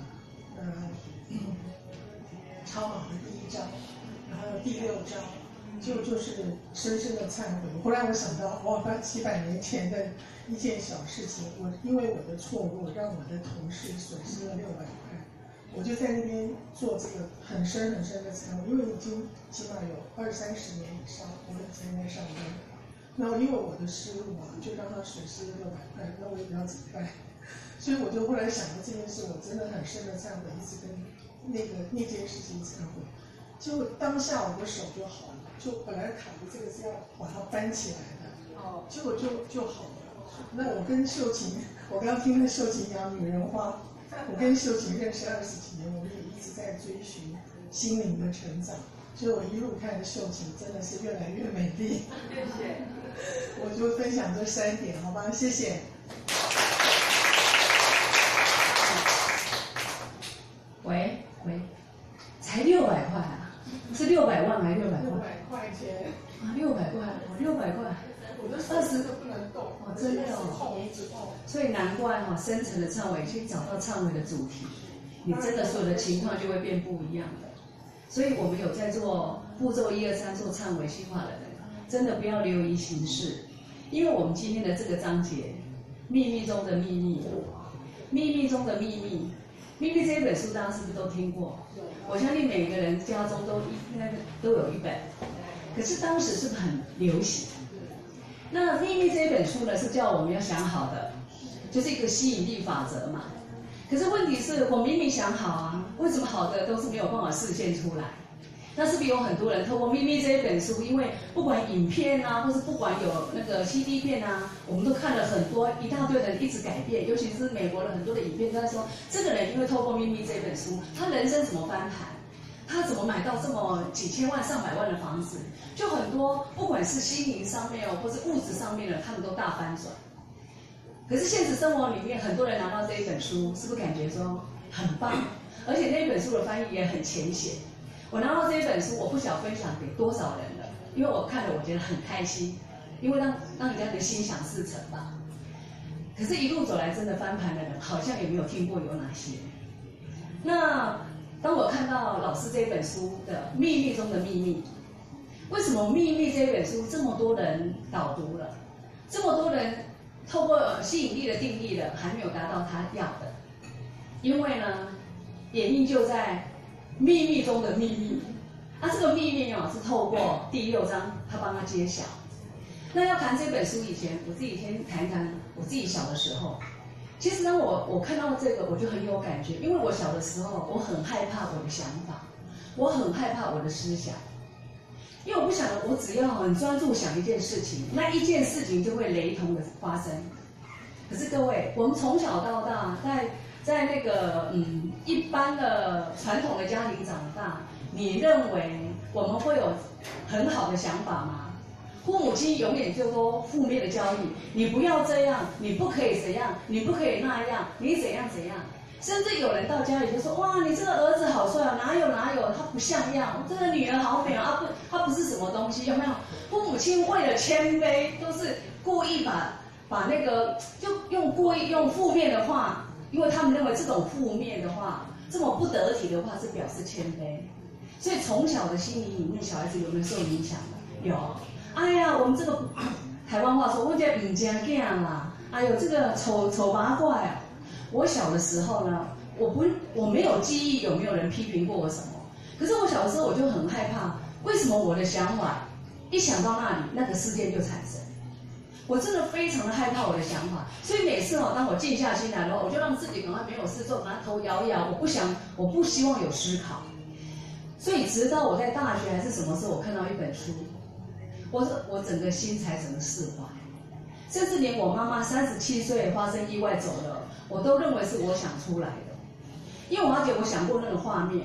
超马的第1章，然后第6章。就是深深的忏悔。后来我想到，700年前的一件小事情，因为我的错误，让我的同事损失了600块，我就在那边做这个很深很深的忏悔，因为已经起码有20-30年以上，我才在上班。然后因为我的失误嘛，就让他损失了600块，那我也不知道怎么办。所以我就后来想到这件事，我真的很深的忏悔，一直跟那件事情忏悔。结果当下我的手就好了。就本来卡的这个是要把它搬起来的，结果就好了。那我跟秀琴，我刚听那秀琴讲女人花，我跟秀琴认识20几年，我们也一直在追寻心灵的成长，所以我一路看着秀琴真的是越来越美丽。谢谢。我就分享这3点，好吧？谢谢。 喂，才600块啊？是600万还是600块？600 块钱啊，600块，600块， 我的20个不能动， 哦，真的哦，所以难怪哈，深层的忏悔，去找到忏悔的主题，你真的所有的情况就会变不一样的。所以我们有在做步骤1、2、3做忏悔心法的人，真的不要流于形式，因为我们今天的这个章节，秘密中的秘密，秘密中的秘密，秘密这一本书大家是不是都听过？我相信每个人家中应该都有一本，可是当时是很流行。那秘密这一本书呢，是叫我们要想好的，就是一个吸引力法则嘛。可是问题是我明明想好啊，为什么好的都是没有办法实现出来？那是不是有很多人透过秘密这一本书，因为不管影片啊，或是不管有那个 CD 片啊，我们都看了很多，一大堆人一直改变，尤其是美国的很多的影片都在说，这个人因为透过秘密这本书，他人生怎么翻盘，他怎么买到这么几千万、上百万的房子，就很多不管是心灵上面哦，或是物质上面的，他们都大翻转。可是现实生活里面，很多人拿到这一本书，是不是感觉说很棒？而且那一本书的翻译也很浅显。我拿到这一本书，我不晓分享给多少人了，因为我看了我觉得很开心，因为让人家的心想事成吧。可是，一路走来真的翻盘的人，好像也没有听过有哪些。那当我看到老师这本书的《秘密中的秘密》，为什么《秘密》这本书这么多人导读了，这么多人透过吸引力的定义了，还没有达到他要的？因为呢，原因就在秘密中的秘密，这个秘密是透过第6章他帮他揭晓。那要谈这本书以前，我自己先谈一谈我自己小的时候。其实当我看到这个，我就很有感觉，因为我小的时候，我很害怕我的想法，我很害怕我的思想，因为我不想，我只要很专注想一件事情，那一件事情就会雷同的发生。可是各位，我们从小到大，在那个一般的传统的家庭长大，你认为我们会有很好的想法吗？父母亲永远就说负面的教育，你不要这样，你不可以怎样，你不可以那样，你怎样怎样。甚至有人到家里就说，哇，你这个儿子好帅啊，哪有，他不像样，这个女儿好美啊，他不是什么东西，有没有？父母亲为了谦卑，都是故意把那个就故意用负面的话。因为他们认为这种负面的话，这么不得体的话是表示谦卑，所以从小的心理里面，小孩子有没有受影响的？有。哎呀，我们这个台湾话说，我这唔正囝啦，哎呦，这个丑八怪啊！我小的时候呢，我没有记忆有没有人批评过我什么，可是我小的时候我就很害怕，为什么我的想法一想到那里，那个事件就产生？我真的非常的害怕我的想法，所以每次当我静下心来的话，我就让自己赶快没有事做，把头摇一摇，我不希望有思考。所以直到我在大学还是什么时候，我看到一本书，我整个心才整个释怀，甚至连我妈妈37岁发生意外走了，我都认为是我想出来的，因为我妈姐我想过那个画面，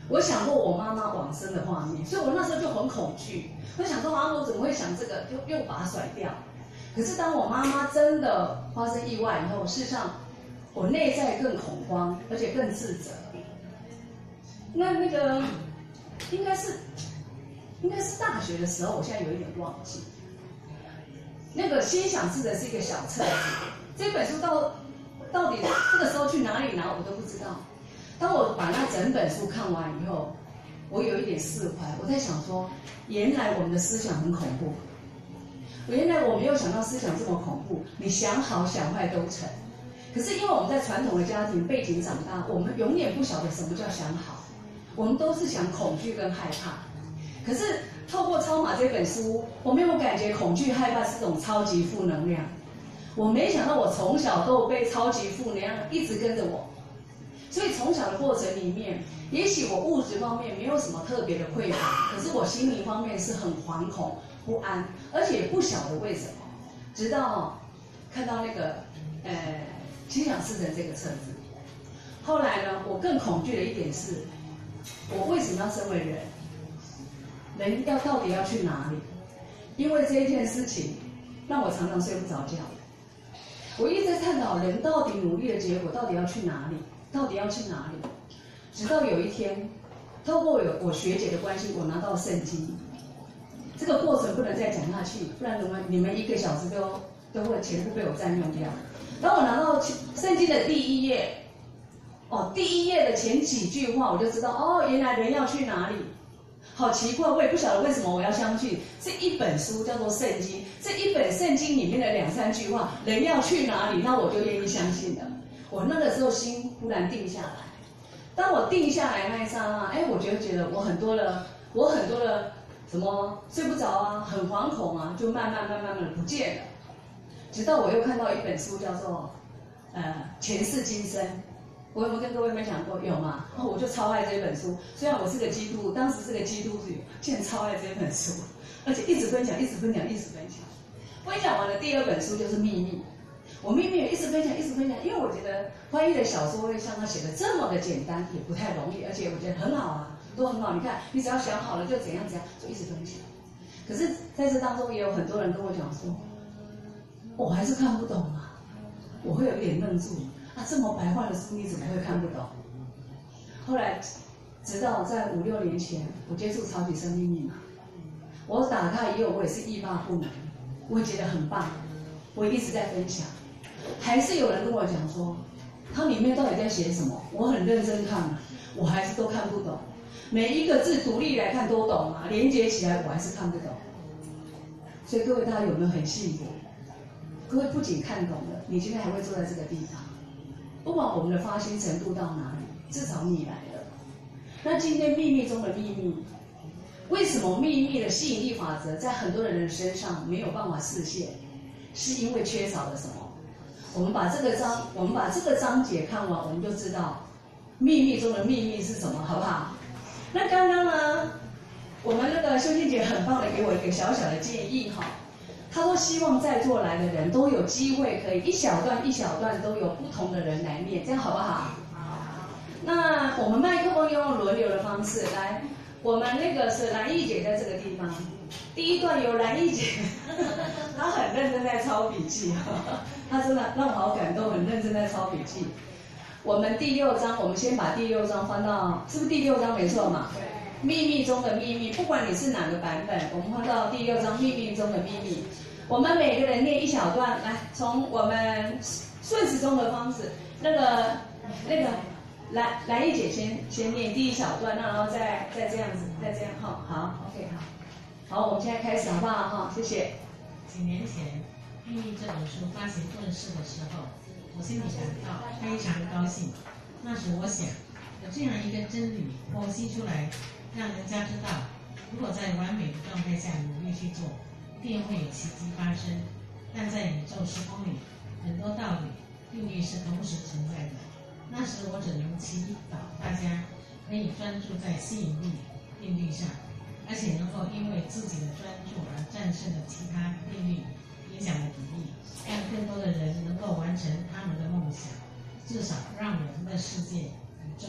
我想过我妈妈往生的画面，所以我那时候就很恐惧。我想说啊，我怎么会想这个，就又把它甩掉。可是当我妈妈真的发生意外以后，事实上我内在更恐慌，而且更自责。那个应该是大学的时候，我现在有一点忘记。那个心想事成是一个小册子，这本书到底这个时候去哪里拿我都不知道。当我把那整本书看完以后，我有一点释怀。我在想说，原来我们的思想很恐怖。原来我没有想到思想这么恐怖，你想好想坏都成。可是因为我们在传统的家庭背景长大，我们永远不晓得什么叫想好，我们都是想恐惧跟害怕。可是透过《超马》这本书，我没有感觉恐惧害怕是种超级负能量。我没想到我从小都有被超级负能量一直跟着我，所以从小的过程里面，也许我物质方面没有什么特别的匮乏，可是我心灵方面是很惶恐不安，而且也不晓得为什么。直到看到那个心想事成这个册子，后来呢，我更恐惧的一点是，我为什么要身为人？人到底要去哪里？因为这一件事情，让我常常睡不着觉。我一直在探讨人到底努力的结果到底要去哪里，到底要去哪里。直到有一天，透过我学姐的关系，我拿到圣经。这个过程不能再讲下去，不然你们1个小时都会全部被我占用掉。当我拿到圣经的第1页，第1页的前几句话，我就知道原来人要去哪里。好奇怪，我也不晓得为什么我要相信这一本书叫做圣经，这一本圣经里面的2、3句话，人要去哪里，那我就愿意相信了。我那个时候心忽然定下来，当我定下来那一刹那，我就觉得我很多的什么睡不着啊，很惶恐啊，就慢慢的不见了。直到我又看到一本书叫做前世今生。我有没有跟各位分享过？有吗？然后我就超爱这本书。虽然我是个基督徒，当时是个基督徒，竟然超爱这本书，而且一直分享。分享完了第2本书就是《秘密》，我秘密也一直分享，因为我觉得翻译的小说会像他写的这么的简单，也不太容易，而且我觉得很好啊，都很好。你看，你只要想好了就怎样，就一直分享。可是在这当中也有很多人跟我讲说，我还是看不懂啊，我会有一点愣住。这么白话的书你怎么会看不懂？后来，直到在5、6年前，我接触超级生命密码，我打开以后，我也是欲罢不能，我也觉得很棒，我一直在分享，还是有人跟我讲说，它里面到底在写什么？我很认真看了，我还是都看不懂，每一个字独立来看都懂啊，连接起来我还是看不懂。所以各位大家有没有很幸福？各位不仅看懂了，你今天还会坐在这个地方。不管我们的发心程度到哪里，至少你来了。那今天秘密中的秘密，为什么秘密的吸引力法则在很多人的身上没有办法实现？是因为缺少了什么？我们把这个章节看完，我们就知道秘密中的秘密是什么，好不好？那刚刚呢，我们那个修静姐很棒的给我一个小小的建议哈。他说希望在座来的人都有机会可以一小段都有不同的人来念，这样好不好？好。那我们麦克风用轮流的方式来，我们那个是兰意姐在这个地方，第1段由兰意姐，她很认真在抄笔记，她真的让我好感动，很认真在抄笔记。我们第6章，我们先把第6章翻到，是不是第6章没错嘛？秘密中的秘密，不管你是哪个版本，我们翻到第6章秘密中的秘密。我们每个人念一小段，来，从我们顺时钟的方式，那个兰意姐先念第1小段，然后再这样子，再这样哈，好 ，OK 好，我们现在开始好不好哈？谢谢。 几年前，《秘密》这本书发行问世的时候，我心里感到非常高兴。那时我想，有这样一个真理剖析出来，让人家知道，如果在完美的状态下努力去做，一定会有奇迹发生。但在宇宙时空里，很多道理、定律是同时存在的。那时我只能祈祷大家可以专注在吸引力定律上，而且能够因为自己的专注而战胜了其他定律影响的比例，让更多的人能够完成他们的梦想，至少让我们的世界、宇宙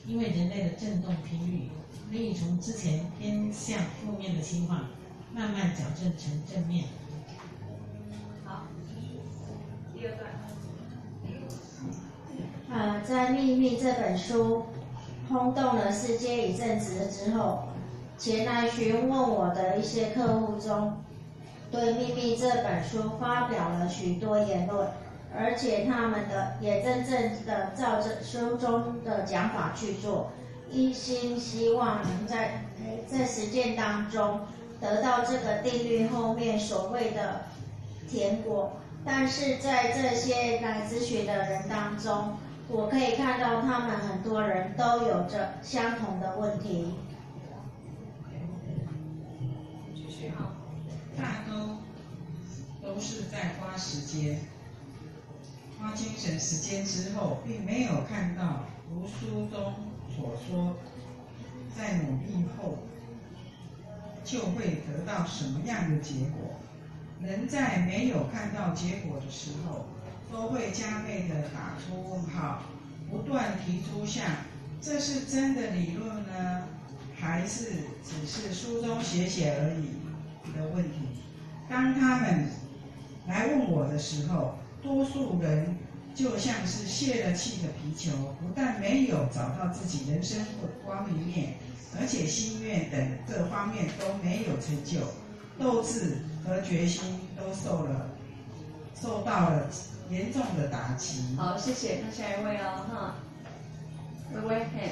因为人类的振动频率可以从之前偏向负面的情况，慢慢矫正成正面。 好，第二段。 在《秘密》这本书轰动了世界一阵子之后，前来询问我的一些客户中，对《秘密》这本书发表了许多言论，而且他们也真正的照着书中的讲法去做，一心希望能在实践当中得到这个定律后面所谓的甜果。但是在这些来咨询的人当中，我可以看到他们很多人都有着相同的问题。 大都是在花时间、花精神时间之后，并没有看到如书中所说，在努力后就会得到什么样的结果。人在没有看到结果的时候，都会加倍的打出问号，不断提出像这是真的理论呢，还是只是书中写而已的问题。当他们来问我的时候，多数人就像是泄了气的皮球，不但没有找到自己人生的光明面，而且心愿等各方面都没有成就，斗志和决心都受到了严重的打击。 好，谢谢。那下一位哦，哈，微微，嘿。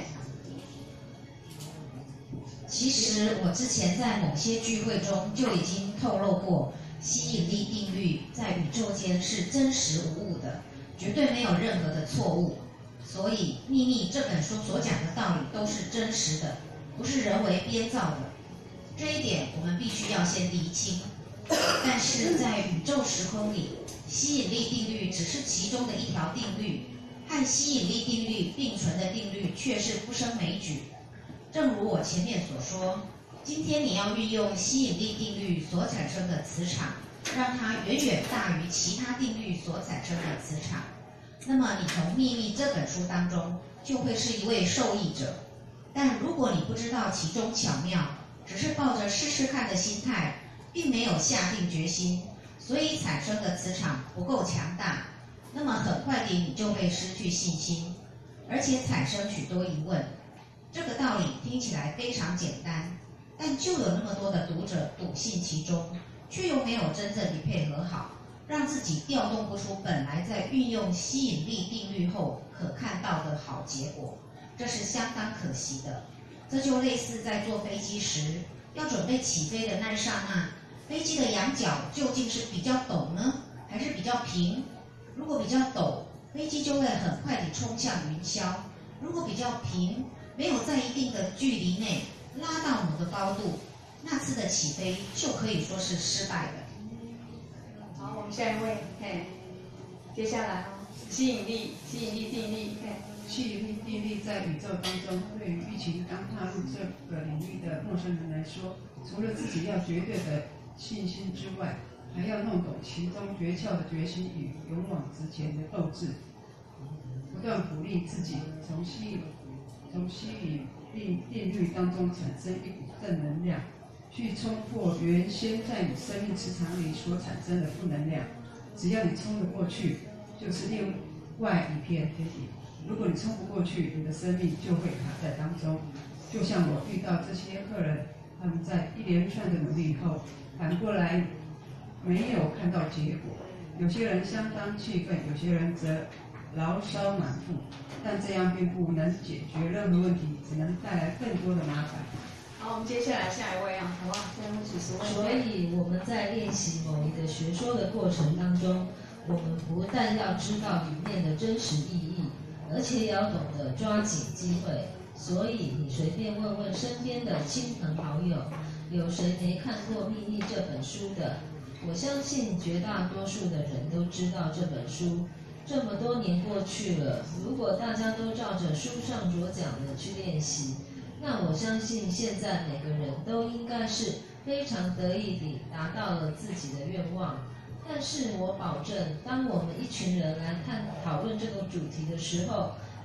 其实我之前在某些聚会中就已经透露过，吸引力定律在宇宙间是真实无误的，绝对没有任何的错误。所以《秘密》这本书所讲的道理都是真实的，不是人为编造的。这一点我们必须要先厘清。但是在宇宙时空里，吸引力定律只是其中的一条定律，和吸引力定律并存的定律却是不胜枚举。正如我前面所说，今天你要运用吸引力定律所产生的磁场，让它远远大于其他定律所产生的磁场，那么你从《秘密》这本书当中就会是一位受益者。但如果你不知道其中巧妙，只是抱着试试看的心态，并没有下定决心，所以产生的磁场不够强大，那么很快地你就会失去信心，而且产生许多疑问。这个道理听起来非常简单，但就有那么多的读者笃信其中，却又没有真正地配合好，让自己调动不出本来在运用吸引力定律后可看到的好结果，这是相当可惜的。这就类似在坐飞机时，要准备起飞的那一刹那，飞机的仰角究竟是比较陡呢，还是比较平？如果比较陡，飞机就会很快地冲向云霄；如果比较平，没有在一定的距离内拉到某个高度，那次的起飞就可以说是失败的。 好，我们下一位，嘿，接下来吸引力定律，嘿。 吸引力定律在宇宙当中，对于一群刚踏入这个领域的陌生人来说，除了自己要绝对的信心之外，还要弄懂其中诀窍的决心与勇往直前的斗志，不断鼓励自己从吸引定律当中产生一股正能量，去冲破原先在你生命磁场里所产生的负能量。只要你冲得过去，就是另外一片天地。如果你冲不过去，你的生命就会卡在当中。就像我遇到这些客人，他们在一连串的努力后，反过来没有看到结果。有些人相当气愤，有些人则牢骚满腹，但这样并不能解决任何问题，只能带来更多的麻烦。 好，我们接下来下一位啊，好不好？下一位主持问。 所以我们在练习某一个学说的过程当中，我们不但要知道里面的真实意义，而且也要懂得抓紧机会。所以你随便问问身边的亲朋好友，有谁没看过《秘密》这本书的？我相信绝大多数的人都知道这本书。这么多年过去了，如果大家都照着书上所讲的去练习，那我相信现在每个人都应该是非常得意地达到了自己的愿望。但是我保证，当我们一群人来讨论这个主题的时候，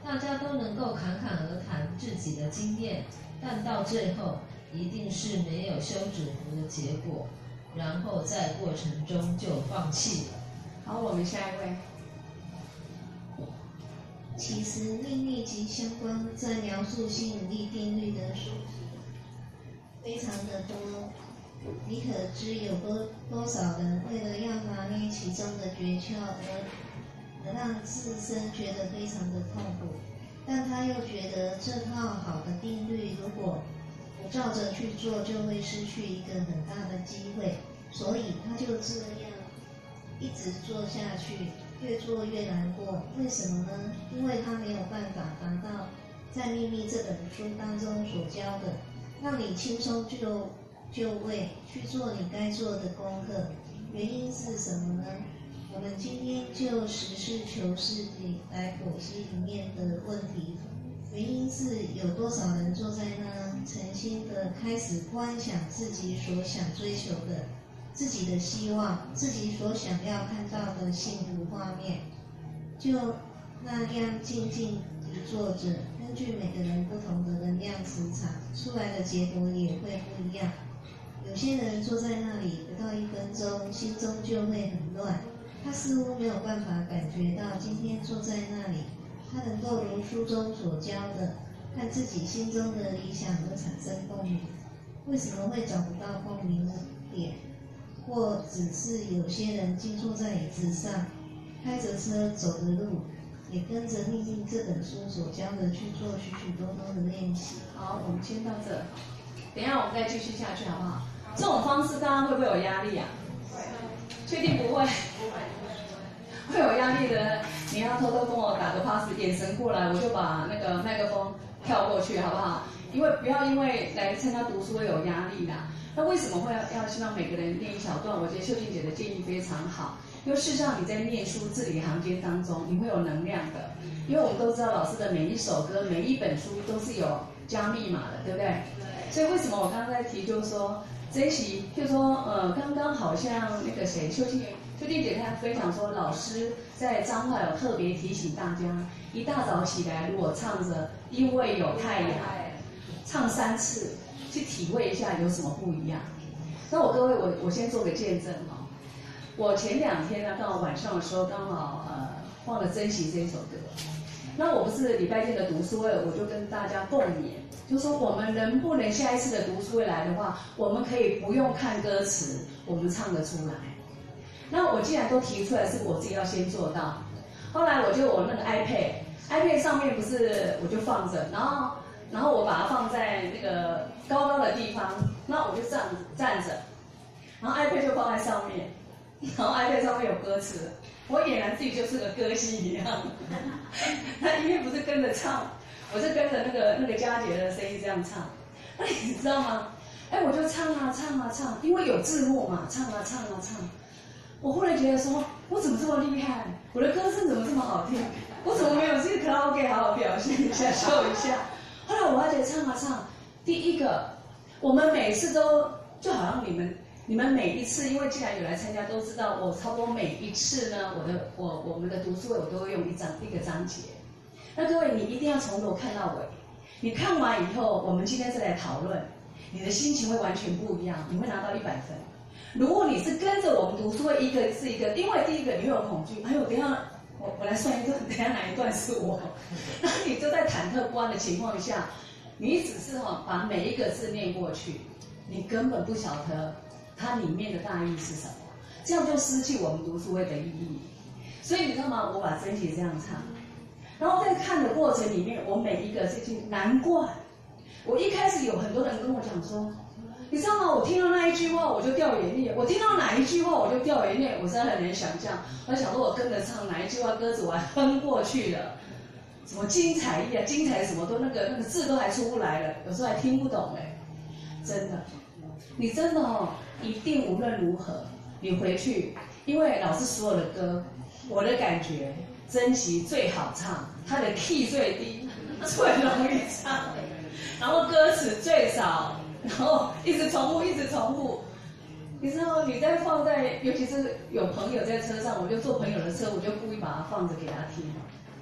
大家都能够侃侃而谈自己的经验，但到最后一定是没有休止符的结果，然后在过程中就放弃了。 好，我们下一位。 其实秘密及相关在描述吸引力定律的书籍非常的多，你可知有多少人为了要拿捏其中的诀窍而让自身觉得非常的痛苦，但他又觉得这套好的定律如果不照着去做，就会失去一个很大的机会，所以他就这样一直做下去，越做越难过。为什么呢？因为他没有办法达到在《秘密》这本书当中所教的，让你轻松就位去做你该做的功课。原因是什么呢？我们今天就实事求是地来剖析里面的问题。原因是有多少人坐在那，诚心的开始观想自己所想追求的，自己的希望，自己所想要看到的幸福画面，就那样静静地坐着，根据每个人不同的能量磁场，出来的结果也会不一样。有些人坐在那里不到1分钟，心中就会很乱，他似乎没有办法感觉到今天坐在那里，他能够如书中所教的，和自己心中的理想而产生共鸣。为什么会找不到共鸣点？或只是有些人静坐在椅子上，开着车走的路，也跟着《秘密》这本书所教的去做许许多多的练习。 好，我们先到这，等一下我们再继续下去好不好？这种方式大家会不会有压力啊？确定不会？会有压力的，你要偷偷跟我打个 pass， 眼神过来，我就把那个麦克风跳过去，好不好？因为不要因为来参加读书会有压力啦。那为什么会要希望每个人念一小段？我觉得秀静姐的建议非常好，因为事实上你在念书字里行间当中，你会有能量的。因为我们都知道老师的每一首歌、每一本书都是有加密码的，对不对？对。所以为什么我刚刚在提，就是说这一期，就是说刚刚好像那个谁，秀静姐她分享说，老师在彰化有特别提醒大家，一大早起来如果唱着“因为有太阳”，唱3次。去体会一下有什么不一样。那各位，我先做个见证哈。我前2天呢，到晚上的时候刚好放了《珍惜》这一首歌。那我不是礼拜天的读书会，我就跟大家共勉，就说我们能不能下一次的读书会来的话，我们可以不用看歌词，我们唱得出来。那我既然都提出来，是我自己要先做到。后来我那个 iPad 上面不是我就放着，然后我把它放在那个高高的地方，那我就这样站着，然后 iPad 就放在上面，然后 iPad 上面有歌词，我俨然自己就是个歌星一样。那音乐不是跟着唱，我是跟着那个佳杰的声音这样唱。那你知道吗？我就唱啊唱啊唱，因为有字幕嘛，唱啊唱啊唱。我忽然觉得说，我怎么这么厉害？我的歌声怎么这么好听？我怎么没有去卡拉 OK 好好表现一下，秀一下？后来我发觉唱啊唱，第一个，我们每次都就好像你们每一次，因为既然有来参加，都知道我差不多每一次呢，我们的读书会我都会用一个章节。那各位，你一定要从头看到尾。你看完以后，我们今天是来讨论，你的心情会完全不一样，你会拿到100分。如果你是跟着我们读书会一个是一个，因为第一个你会有恐惧，还有等一下我来算一段，等一下哪一段是我，那你就在忐忑不安的情况下，你只是把每一个字念过去，你根本不晓得它里面的大意是什么，这样就失去我们读书会的意义。所以你知道吗？我把珍惜这样唱，然后在看的过程里面，我每一个字句，难怪我一开始有很多人跟我讲说，你知道吗？我听到那一句话我就掉眼泪，我听到哪一句话我就掉眼泪，我实在很难想象。我想说我跟着唱哪一句话歌词我还哼过去了，什么精彩意啊，精彩什么都那个字都还出不来了，有时候还听不懂真的，你真的一定无论如何你回去，因为老师所有的歌，我的感觉珍惜最好唱，它的 key 最低，最容易唱，然后歌词最少。然后一直重复，一直重复。你知道，你再放在，尤其是有朋友在车上，我就坐朋友的车，我就故意把它放着给他听。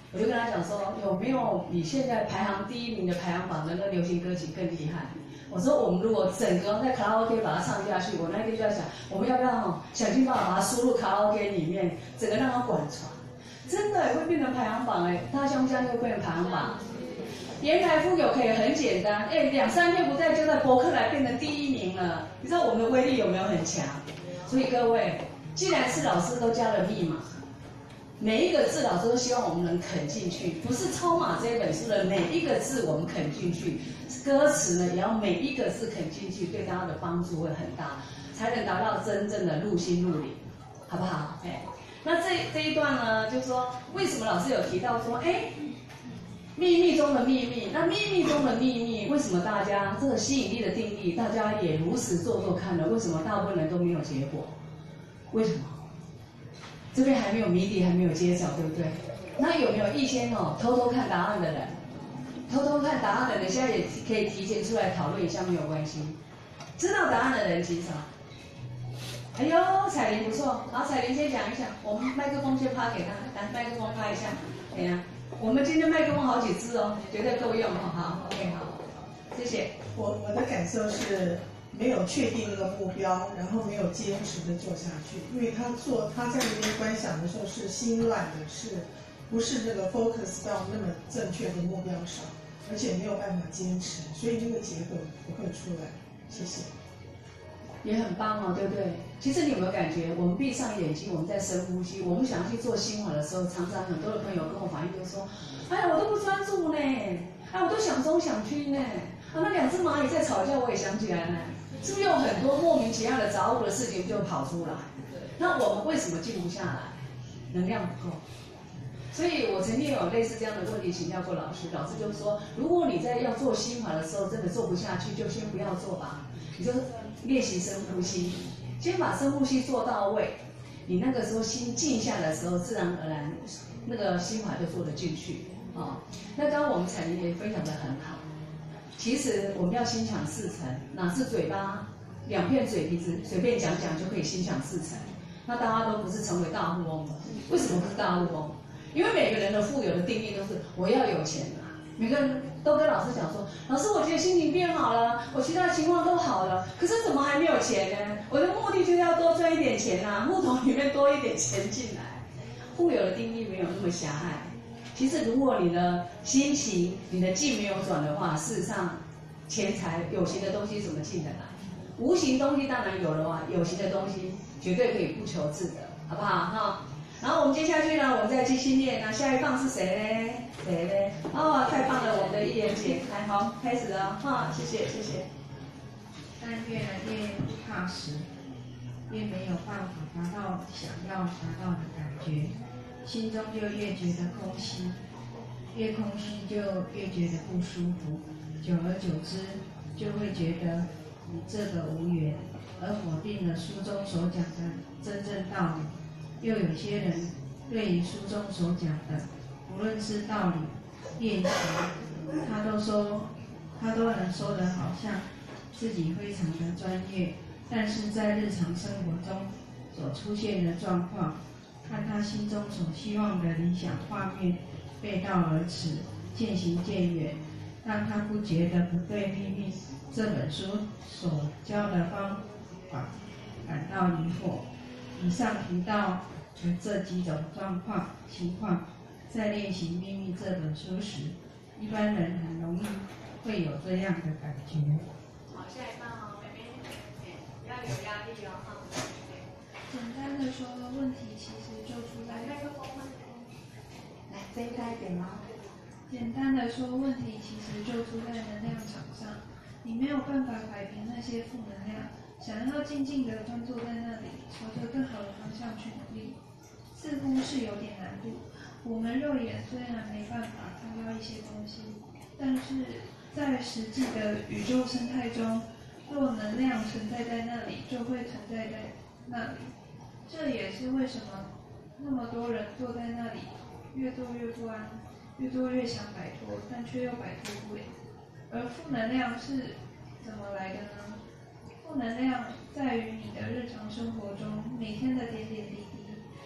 我就跟他讲说，有没有比现在排行第1名的排行榜的那流行歌曲更厉害？我说我们如果整个在卡拉 OK 把它唱下去，我那天就在想，我们要不要想尽办法把它输入卡拉 OK 里面，整个让它广传，真的会变成排行榜哎，大家相不相信会变成排行榜？沿海富有可以很简单，哎，2、3天不在就在博客来变成第1名了，你知道我们的威力有没有很强？所以各位，既然是老师都加了密码。每一个字老师都希望我们能啃进去，不是超码这一本书的每一个字我们啃进去，歌词呢也要每一个字啃进去，对大家的帮助会很大，才能达到真正的入心入灵，好不好？哎，那这一段呢，就是说为什么老师有提到说，哎，秘密中的秘密，那秘密中的秘密，为什么大家这个吸引力的定义，大家也如实做看了，为什么大部分人都没有结果？为什么？这边还没有谜底，还没有揭晓，对不对？那有没有一天偷偷看答案的人？偷偷看答案的人，现在也可以提前出来讨论一下，没有关系。知道答案的人举手。哎呦，彩玲不错，好，彩玲先讲一下，我们麦克风先趴给他，来，麦克风趴一下。哎呀，我们今天麦克风好几支哦，绝对够用哦。好 ，OK， 好，谢谢。 我的感受是。没有确定那个目标，然后没有坚持的做下去，因为他在那边观想的时候是心乱的，不是那个 focus 到那么正确的目标上，而且没有办法坚持，所以那个结果不会出来。谢谢。 也很棒哦，对不对？其实你有没有感觉，我们闭上眼睛，我们在深呼吸，我们想要去做心法的时候，常常很多的朋友跟我反映就说，哎呀，我都不专注呢，哎，我都想东想西呢，啊，那2只蚂蚁在吵架，我也想起来呢。是不是有很多莫名其妙的杂物的事情就跑出来？那我们为什么静不下来？能量不够。所以我曾经有类似这样的问题请教过老师，老师就说，如果你在要做心法的时候真的做不下去，就先不要做吧，你就练习深呼吸，先把深呼吸做到位，你那个时候心静下的时候，自然而然那个心法就做得进去啊。那刚刚我们彩玲也分享得很好。其实我们要心想事成，哪是嘴巴2片嘴皮子随便讲讲就可以心想事成？那大家都不是成为大富翁了，为什么不是大富翁？因为每个人的富有的定义都是我要有钱啊，每个人都跟老师讲说，老师我觉得心情变好了，我其他情况都好了，可是怎么还没有钱呢？我的目的就是要多赚一点钱啊，木桶里面多一点钱进来。富有的定义没有那么狭隘。其实，如果你的心情、你的境没有转的话，事实上，钱财有形的东西怎么进得来？无形东西当然有了啊，有形的东西绝对可以不求自得，好不好？哈。然后我们接下去呢，我们再继续念。那下一棒是谁呢？谁呢？哦，太棒了，我们的一言姐，来，好，开始了，哈，谢谢，谢谢。 但越来越踏实，越没有办法达到想要达到的感觉。心中就越觉得空虚，越空虚就越觉得不舒服，久而久之就会觉得与这个无缘，而否定了书中所讲的真正道理。又有些人对于书中所讲的，无论是道理、练习，他都能说得好像自己非常的专业，但是在日常生活中所出现的状况，看他心中所希望的理想画面背道而驰，渐行渐远，让他不觉得不对秘密这本书所教的方法感到疑惑。以上提到的这几种情况，在练习秘密这本书时，一般人很容易会有这样的感觉。 好，下一棒哦，妹妹，不要有压力哦，哈。 简单的说，问题其实就出在麦克风吗？ 来，飞开一点吗？简单的说，问题其实就出在能量场上，你没有办法摆平那些负能量，想要静静的专注在那里，朝着更好的方向去努力，似乎是有点难度。我们肉眼虽然没办法看到一些东西，但是在实际的宇宙生态中，若能量存在在那里，就会存在在那里。这也是为什么那么多人坐在那里，越坐越不安，越坐越想摆脱，但却又摆脱不了。而负能量是怎么来的呢？负能量在于你的日常生活中每天的点点滴滴。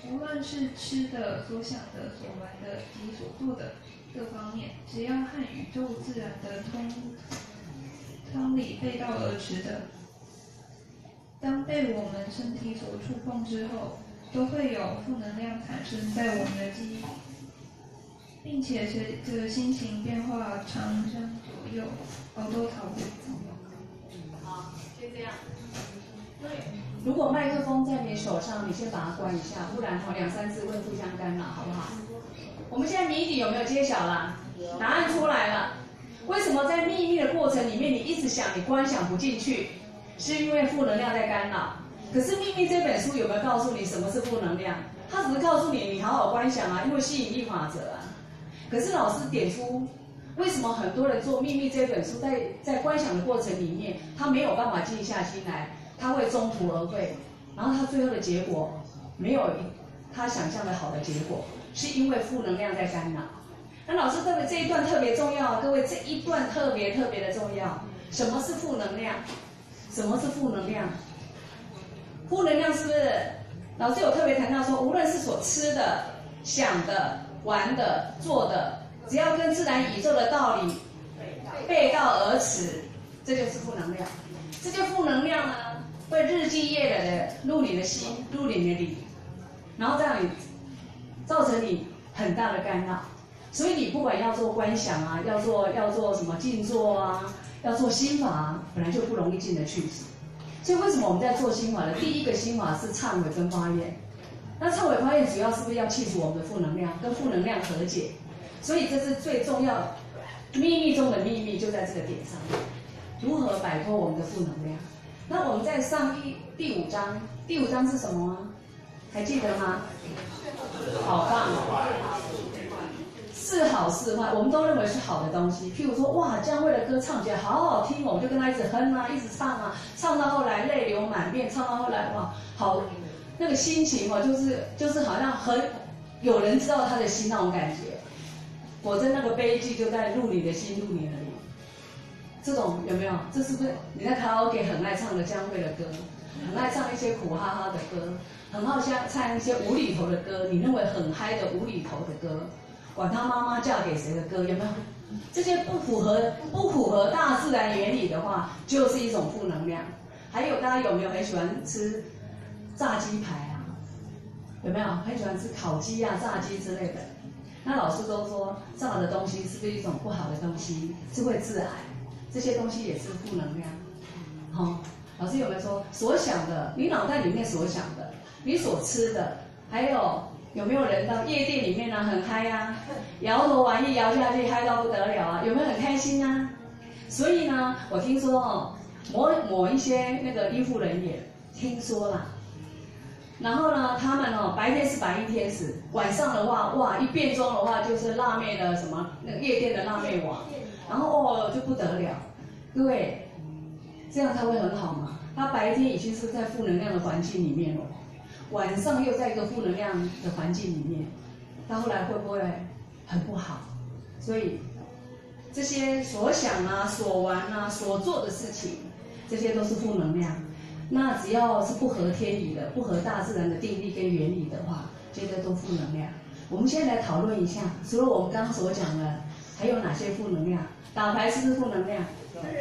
无论是吃的、所想的、所玩的及所做的各方面，只要和宇宙自然的通理背道而驰的，当被我们身体所触碰之后，都会有负能量产生在我们的记忆，并且随着心情变化长生左右，我都逃不掉。 好，就这样。对，如果麦克风在你手上，你先把它关一下，不然2、3次会互相干扰，好不好？我们现在谜底有没有揭晓啦？答案出来了。为什么在秘密的过程里面，你一直想，你观想不进去？是因为负能量在干扰。可是《秘密》这本书有没有告诉你什么是负能量？它只是告诉你，你好好观想啊，因为吸引力法则啊。可是老师点出，为什么很多人做《秘密》这本书，在观想的过程里面，他没有办法静下心来，他会中途而废，然后他最后的结果没有他想象的好的结果，是因为负能量在干扰。那老师认为这一段特别重要，各位这一段特别的重要。什么是负能量？什么是负能量？负能量是不是？老师有特别谈到说，无论是所吃的、想的、玩的、做的，只要跟自然宇宙的道理背道而驰，这就是负能量。这些负能量呢，会日积月累的入你的心，入你的理，然后让你造成你很大的干扰。所以你不管要做观想啊，要做什么静坐啊，要做心法啊，本来就不容易进得去。所以为什么我们在做心法的第一个心法是忏悔跟发愿？那忏悔发愿主要是不是要去除我们的负能量，跟负能量和解？所以这是最重要，秘密中的秘密就在这个点上，如何摆脱我们的负能量？那我们在上第5章，第5章是什么吗？还记得吗？好棒哦！是好是坏，我们都认为是好的东西。譬如说，哇，江蕙的歌唱起来好好听哦，我就跟他一直哼啊，一直唱啊，唱到后来泪流满面，唱到后来哇，好，那个心情哦，就是好像有人知道他的心那种感觉。果真那个悲剧就在入你的心，入你的灵。这种有没有？这是不是你在卡拉 OK 很爱唱的江蕙的歌，很爱唱一些苦哈哈的歌，很好唱一些无厘头的歌，你认为很嗨的无厘头的歌？管他妈妈嫁给谁的歌有没有？这些不符合大自然原理的话，就是一种负能量。还有大家有没有很喜欢吃炸鸡排啊？有没有很喜欢吃烤鸡啊、炸鸡之类的？那老师都说炸的东西是不是一种不好的东西，是会致癌？这些东西也是负能量。好，老师有没有说所想的，你脑袋里面所想的，你所吃的，还有没有人到夜店里面呢、很嗨啊，摇头丸一摇下去嗨到不得了啊，有没有很开心啊？所以呢，我听说哦，某一些那个医护人员听说啦，然后呢，他们哦白天是白衣天使，晚上的话哇一变装的话就是辣妹的什么那个夜店的辣妹王，然后哦就不得了，各位，这样他会很好吗？他白天已经是在负能量的环境里面了。晚上又在一个负能量的环境里面，到后来会不会很不好？所以这些所想啊、所玩啊、所做的事情，这些都是负能量。那只要是不合天理的、不合大自然的定律跟原理的话，这些都负能量。我们现在来讨论一下，除了我们刚刚所讲的，还有哪些负能量？打牌是不是负能量？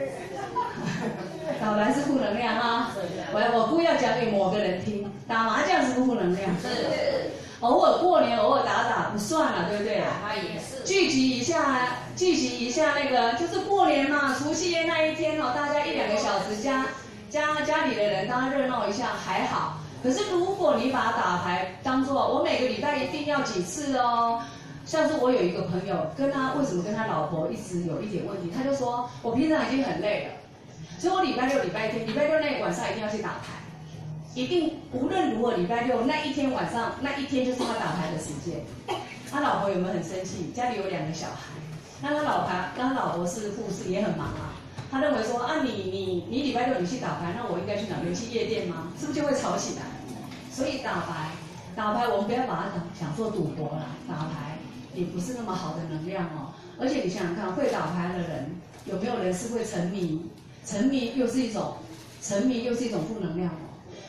打牌是负能量啊！我故意要讲给某个人听，打麻将是不负能量。是。偶尔过年偶尔打不算了，对不对？他也是。聚集一下那个，就是过年嘛，除夕夜那一天哦，大家1、2个小时家里的人大家热闹一下还好。可是如果你把打牌当作我每个礼拜一定要几次哦。像是我有一个朋友，为什么跟他老婆一直有一点问题？他就说，我平常已经很累了，所以我礼拜六、礼拜天那晚上一定要去打牌，一定无论如何礼拜六那一天晚上那一天就是他打牌的时间。他老婆有没有很生气？家里有2个小孩，那他老婆是护士，也很忙啊。他认为说啊，你礼拜六你去打牌，那我应该去哪边？去夜店吗？是不是就会吵起来？所以打牌我们不要把它想做赌博啦，打牌也不是那么好的能量哦。而且你想想看，会打牌的人有没有人是会沉迷？沉迷又是一种负能量哦。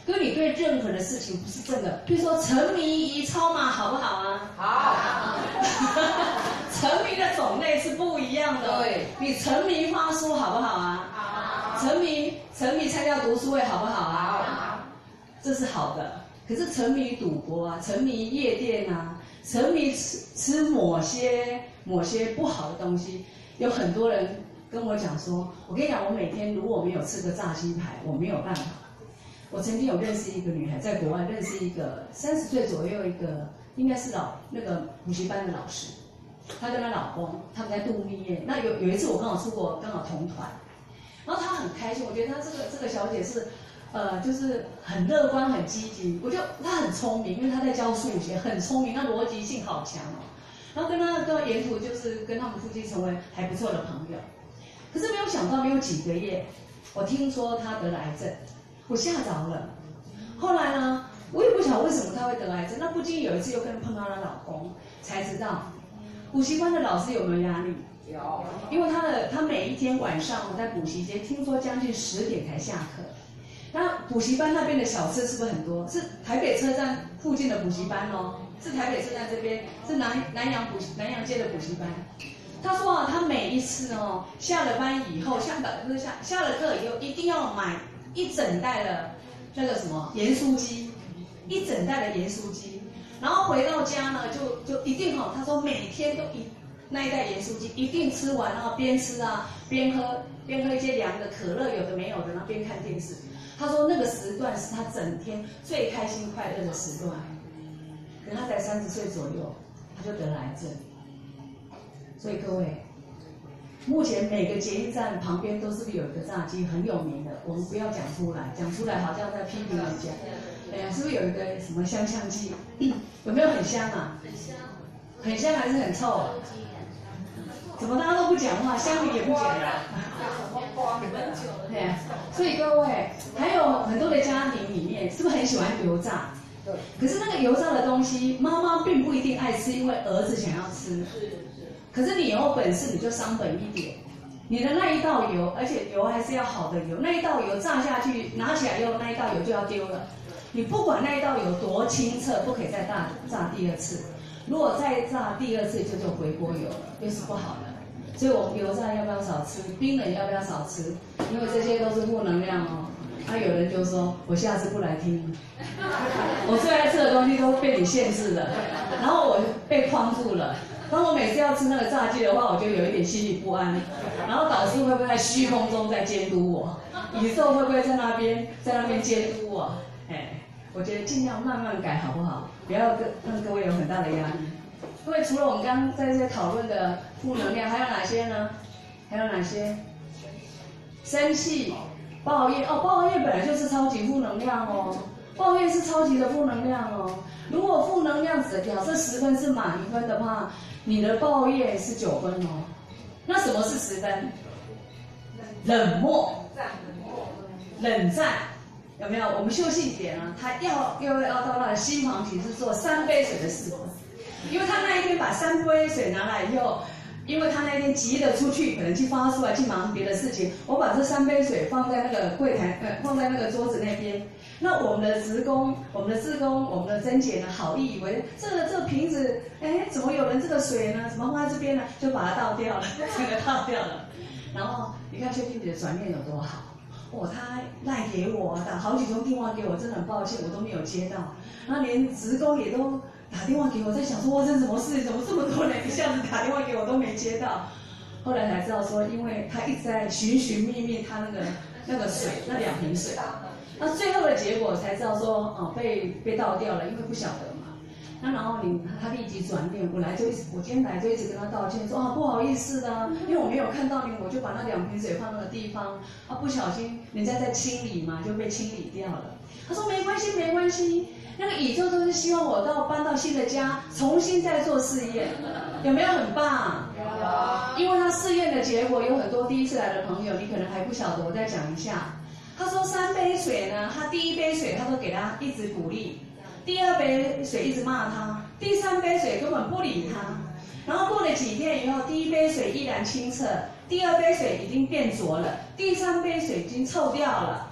跟你对任何的事情不是正的。比如说沉迷于超马好不好啊？好。沉迷的种类是不一样的。对。你沉迷发书好不好啊？好。沉迷参加读书会好不好啊？好。这是好的。可是沉迷赌博啊，沉迷夜店啊，沉迷吃某些不好的东西，有很多人跟我讲说，我跟你讲，我每天如果没有吃个炸鸡排，我没有办法。我曾经有认识一个女孩，在国外认识一个30岁左右一个，应该是那个补习班的老师，她跟她老公他们在度蜜月。那有一次我刚好出国，刚好同团，然后她很开心，我觉得她这个小姐是。就是很乐观、很积极，我觉得他很聪明，因为他在教数学，很聪明，他逻辑性好强哦。然后跟他沿途就是跟他们夫妻成为还不错的朋友。可是没有想到，没有几个月，我听说他得了癌症，我吓着了。后来呢，我也不晓得为什么他会得癌症，那不经意有一次又跟碰到她老公，才知道补习班的老师有没有压力？有，因为他每一天晚上在补习街，听说将近10点才下课。那补习班那边的小吃是不是很多？是台北车站附近的补习班哦，是台北车站这边，是南洋街的补习班。他说啊，他每一次哦，下了班以后，下了课以后，一定要买一整袋的那个什么盐酥鸡，一整袋的盐酥鸡，然后回到家呢，就一定他说每天都那一袋盐酥鸡一定吃完，然后边吃啊边喝一些凉的可乐，有的没有的，然后边看电视。他说那个时段是他整天最开心快乐的时段，可他才30岁左右，他就得了癌症。所以各位，目前每个捷运站旁边都是不是有一个炸鸡很有名的？我们不要讲出来，讲出来好像在批评人家。哎呀，是不是有一个什么香鸡？有没有很香啊？很香。很香还是很臭啊？怎么大家都不讲话？香米也不讲了。对啊，所以各位还有很多的家庭里面，是不是很喜欢油炸？对。可是那个油炸的东西，妈妈并不一定爱吃，因为儿子想要吃。是。可是你有本事，你就伤本一点。你的那一道油，而且油还是要好的油，那一道油炸下去，拿起来以后，那一道油就要丢了。你不管那一道油多清澈，不可以再炸第2次。如果再炸第2次，就回锅油了，又是不好的。所以我们油炸要不要少吃？冰冷要不要少吃？因为这些都是负能量哦。有人就说，我下次不来听。我最爱吃的东西都被你限制了，然后我被框住了。当我每次要吃那个炸鸡的话，我就有一点心里不安。然后导师会不会在虚空中在监督我？宇宙会不会在那边监督我？我觉得尽量慢慢改好不好？不要让各位有很大的压力。各位，除了我们刚刚在这讨论的负能量，还有哪些呢？还有哪些？生气、抱怨哦，抱怨本来就是超级负能量哦，抱怨是超级的负能量哦。如果负能量只假设10分是满分的话，你的抱怨是9分哦。那什么是10分？冷漠、冷战，有没有？我们秀性点啊，他要到他的心房体是做3杯水的4分。因为他那一天把3杯水拿来以后，因为他那天急着出去，可能去发出来去忙别的事情，我把这3杯水放在那个柜台，放在那个桌子那边。那我们的职工、我们的志工、我们的珍姐呢，好意以为这瓶子，怎么有人这个水呢？怎么放在这边呢？就把它倒掉了，整个倒掉了。然后你看秀静姐的转念有多好，她赖给我，打好几通电话给我，真的很抱歉，我都没有接到。然后连职工也都打电话给我，在想说这是什么事？怎么这么多人一下子打电话给我都没接到？后来才知道说，因为他一直在寻觅他那个水，那2瓶水。那最后的结果才知道说，被倒掉了，因为不晓得嘛。那然后他立即转念，我今天来就一直跟他道歉，说不好意思的，因为我没有看到你，我就把那2瓶水放那个地方，不小心人家在清理嘛，就被清理掉了。他说没关系没关系。那个宇宙都是希望我搬到新的家，重新再做试验，有没有很棒？有。因为他试验的结果有很多第一次来的朋友，你可能还不晓得，我再讲一下。他说3杯水呢，他第1杯水他都给他一直鼓励，第2杯水一直骂他，第3杯水根本不理他。然后过了几天以后，第1杯水依然清澈，第2杯水已经变浊了，第3杯水已经臭掉了。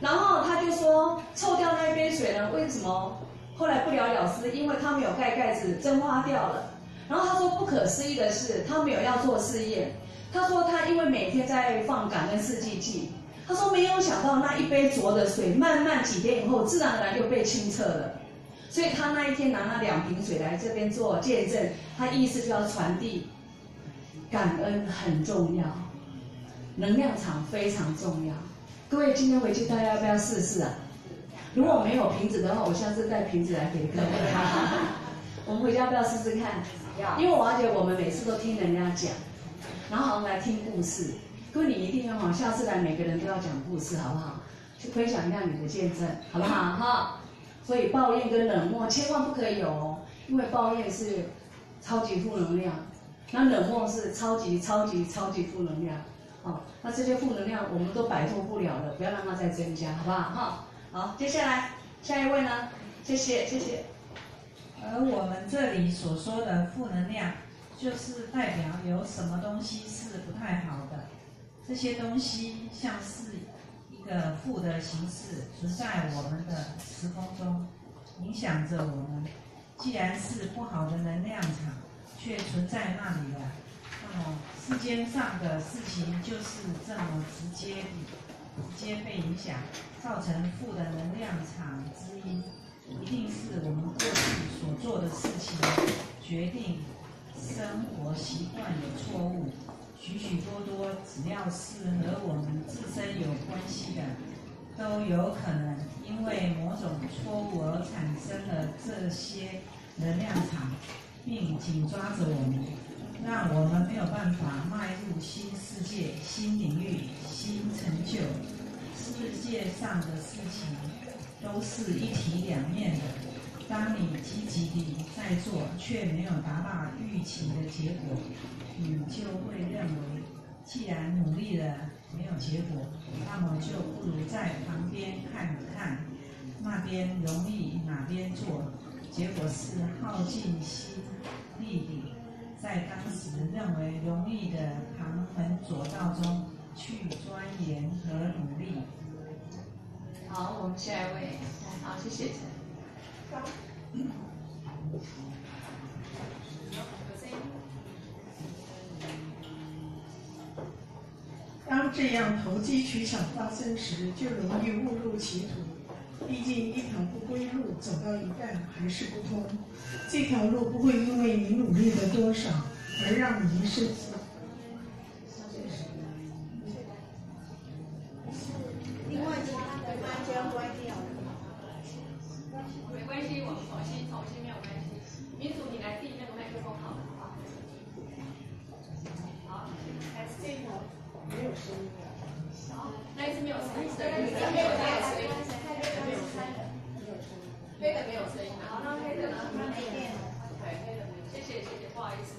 然后他就说臭掉那一杯水呢，为什么？后来不了了之，因为他没有盖盖子，蒸发掉了。然后他说不可思议的是，他没有要做试验。他说他因为每天在放感恩四季祭，他说没有想到那一杯浊的水，慢慢几天以后，自然而然就被清澈了。所以他那一天拿那2瓶水来这边做见证，他意思就要传递感恩很重要，能量场非常重要。各位今天回去大家要不要试试啊？如果没有瓶子的话，我下次带瓶子来给各位。我们回家要不要试试看？因为我要觉得我们每次都听人家讲，然后好像来听故事。各位你一定要好，下次来每个人都要讲故事，好不好？去分享一下你的见证，好不好？哈。所以抱怨跟冷漠千万不可以有哦，因为抱怨是超级负能量，那冷漠是超级负能量。哦，那这些负能量我们都摆脱不了了，不要让它再增加，好不好？哈。好，接下来下一位呢？谢谢。 而我们这里所说的负能量，就是代表有什么东西是不太好的，这些东西像是一个负的形式存在我们的时空中，影响着我们。既然是不好的能量场，却存在那里了，那么世间上的事情就是这么直接被影响，造成负的能量场之一，一定是我们过去所做的事情、决定、生活习惯有错误。许许多多，只要是和我们自身有关系的，都有可能因为某种错误而产生了这些能量场，并紧抓着我们，让我们没有办法迈入新世界、新领域、新成就。世界上的事情都是一体两面的，当你积极地在做，却没有达到预期的结果，你就会认为，既然努力了没有结果，那么就不如在旁边看看，那边容易哪边做，结果是耗尽心力地在当时认为容易的旁门左道中去钻研和努力。 好，我们下一位。好，谢谢。 当这样投机取巧发生时，就容易误入歧途。毕竟一条不归路，走到一半还是不通。这条路不会因为你努力了多少而让你一生另外其他的麦就要关掉了。 没关系，我们重新没有关系。民主，你来递那个麦克风好了，好不好？好，开始。这一条没有声音的。好，那一次没有声音的，没有声音，黑的没有声音。好，那黑的呢？对，黑的没有。谢谢，不好意思。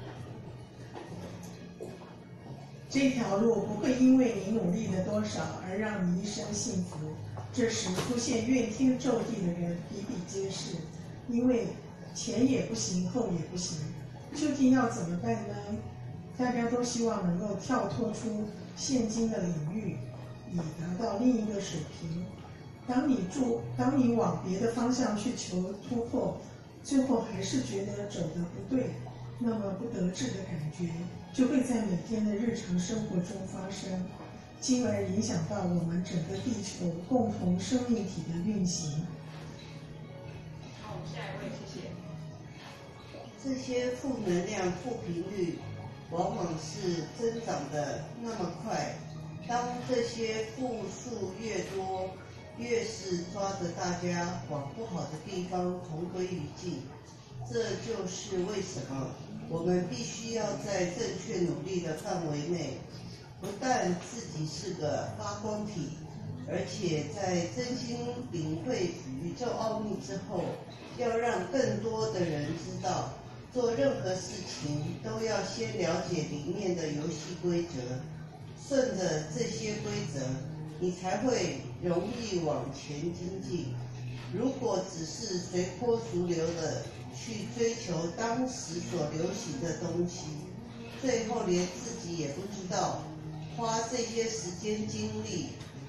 这条路不会因为你努力了多少而让你一生幸福。这时出现怨天咒地的人比比皆是，因为前也不行，后也不行，究竟要怎么办呢？大家都希望能够跳脱出现今的领域，以达到另一个水平。当你往别的方向去求突破，最后还是觉得走得不对，那么不得志的感觉就会在每天的日常生活中发生，进而影响到我们整个地球共同生命体的运行。 好，我们下一位，谢谢。 这些负能量、负频率，往往是增长的那么快。当这些负数越多，越是抓着大家往不好的地方同归于尽。这就是为什么我们必须要在正确努力的范围内，不但自己是个发光体，而且在真心领会宇宙奥秘之后，要让更多的人知道，做任何事情都要先了解里面的游戏规则，顺着这些规则，你才会容易往前精进。如果只是随波逐流的去追求当时所流行的东西，最后连自己也不知道，花这些时间精力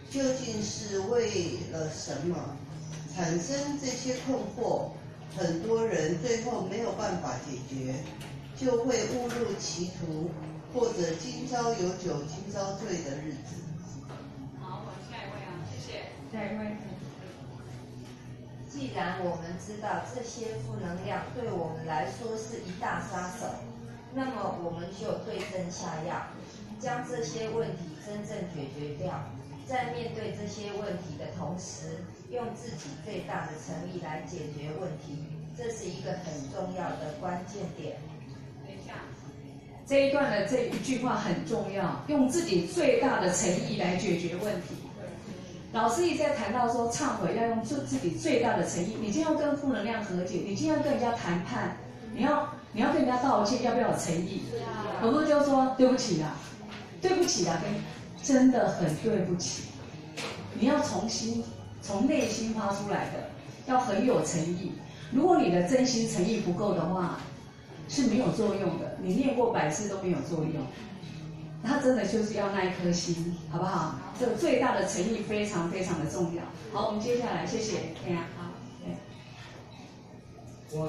究竟是为了什么？产生这些困惑，很多人最后没有办法解决，就会误入歧途，或者今朝有酒今朝醉的日子。 好，我下一位啊，谢谢。 下一位。 既然我们知道这些负能量对我们来说是一大杀手，那么我们就对症下药，将这些问题真正解决掉。在面对这些问题的同时，用自己最大的诚意来解决问题，这是一个很重要的关键点。 等一下，这一段的这一句话很重要，用自己最大的诚意来解决问题。老师一直在谈到说，忏悔要用自己最大的诚意。你今天要跟负能量和解，你今天要跟人家谈判，你要跟人家道歉，要不要有诚意？而不是就说对不起啦，对不起啦，真的很对不起。你要从内心发出来的，要很有诚意。如果你的真心诚意不够的话，是没有作用的。你念过100次都没有作用。他真的就是要那一颗心，好不好？这个最大的诚意非常非常的重要。好，我们接下来，谢谢。对啊，好。 我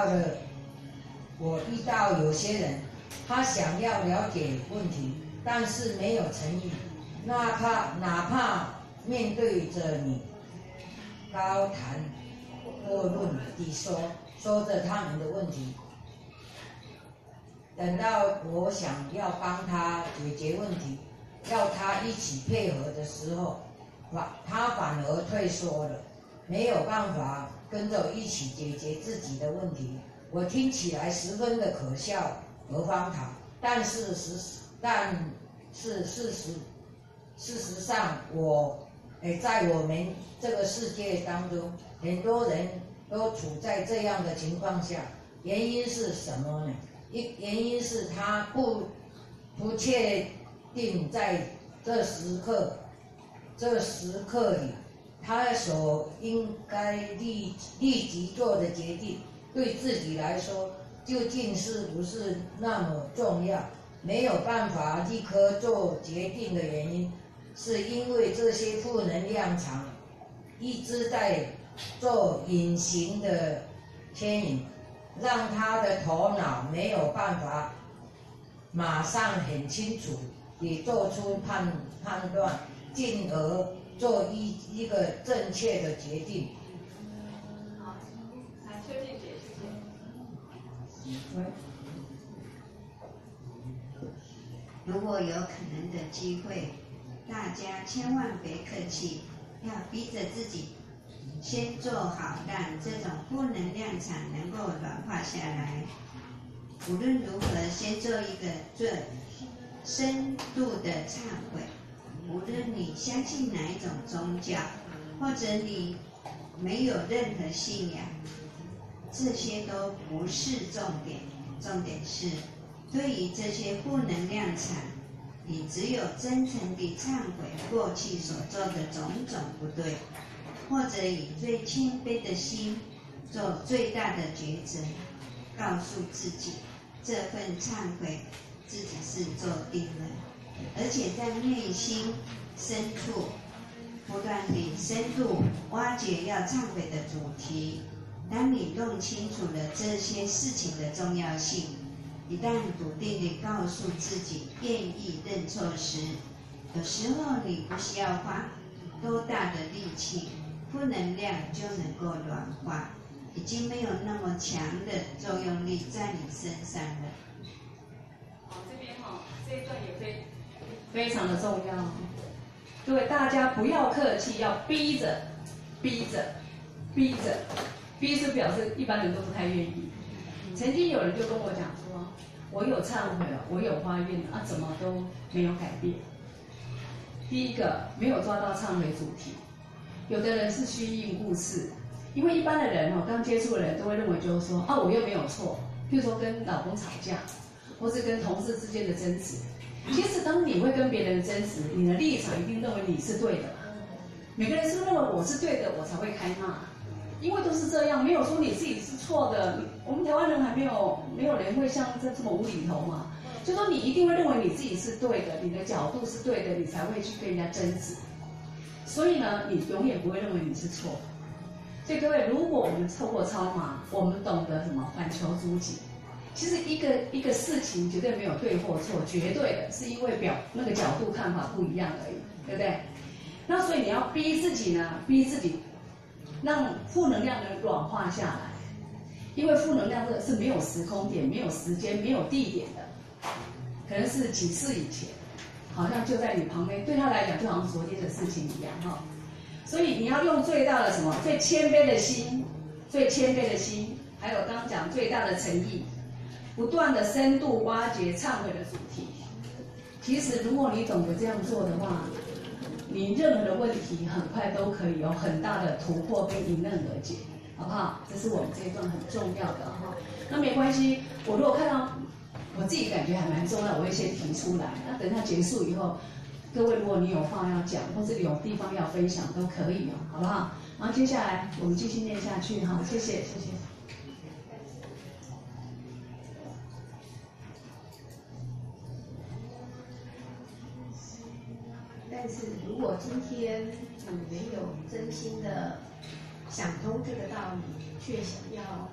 遇到有些人，他想要了解问题，但是没有诚意，哪怕面对着你，高谈阔论地说着他们的问题。等到我想要帮他解决问题，要他一起配合的时候，他反而退缩了，没有办法跟着一起解决自己的问题。我听起来十分的可笑和荒唐，但事实上，在我们这个世界当中，很多人都处在这样的情况下，原因是什么呢？原因是他不确定在这时刻里，他所应该立即做的决定，对自己来说究竟是不是那么重要？没有办法立刻做决定的原因，是因为这些负能量场一直在做隐形的牵引，让他的头脑没有办法马上很清楚地做出判断，进而做一个正确的决定。 好，来邱静姐，谢谢。 如果有可能的机会，大家千万别客气，要逼着自己先做好，让这种负能量场能够软化下来。无论如何，先做一个最深度的忏悔。无论你相信哪一种宗教，或者你没有任何信仰，这些都不是重点。重点是，对于这些负能量场，你只有真诚地忏悔过去所做的种种不对，或者以最谦卑的心做最大的抉择，告诉自己这份忏悔自己是做定了，而且在内心深处不断地深度挖掘要忏悔的主题。当你弄清楚了这些事情的重要性，一旦笃定地告诉自己愿意认错时，有时候你不需要花多大的力气，负能量就能够软化，已经没有那么强的作用力在你身上了。 好，这边这一段也非常的重要。各位大家不要客气，要逼着，逼是表示一般人都不太愿意。曾经有人就跟我讲说，我有忏悔了，我有发愿了，怎么都没有改变。第一个没有抓到忏悔主题，有的人是虚应故事，因为一般的人刚接触的人都会认为就是说，我又没有错，譬如说跟老公吵架，或是跟同事之间的争执。其实当你会跟别人争执，你的立场一定认为你是对的。每个人是认为我是对的，我才会开骂，因为都是这样，没有说你自己是错的。我们台湾人还没有人会像这么无厘头嘛，就说你一定会认为你自己是对的，你的角度是对的，你才会去跟人家争执。 所以呢，你永远不会认为你是错。所以各位，如果我们透过超马，我们懂得什么反求诸己，其实一个事情绝对没有对或错，绝对的是因为那个角度看法不一样而已，对不对？那所以你要逼自己呢，逼自己让负能量能软化下来，因为负能量这个是没有时空点、没有时间、没有地点的，可能是几世以前，好像就在你旁边，对他来讲就好像昨天的事情一样哈。所以你要用最大的什么？最谦卑的心，最谦卑的心，还有刚刚讲最大的诚意，不断的深度挖掘忏悔的主题。其实如果你懂得这样做的话，你任何的问题很快都可以有很大的突破跟迎刃而解，好不好？这是我们这一段很重要的哈。那没关系，我如果看到我自己感觉还蛮重要，我会先提出来。那等它结束以后，各位如果你有话要讲，或是有地方要分享，都可以哦，好不好？然后接下来我们继续念下去哈，谢谢，谢谢。 但是如果今天你没有真心的想通这个道理，却想要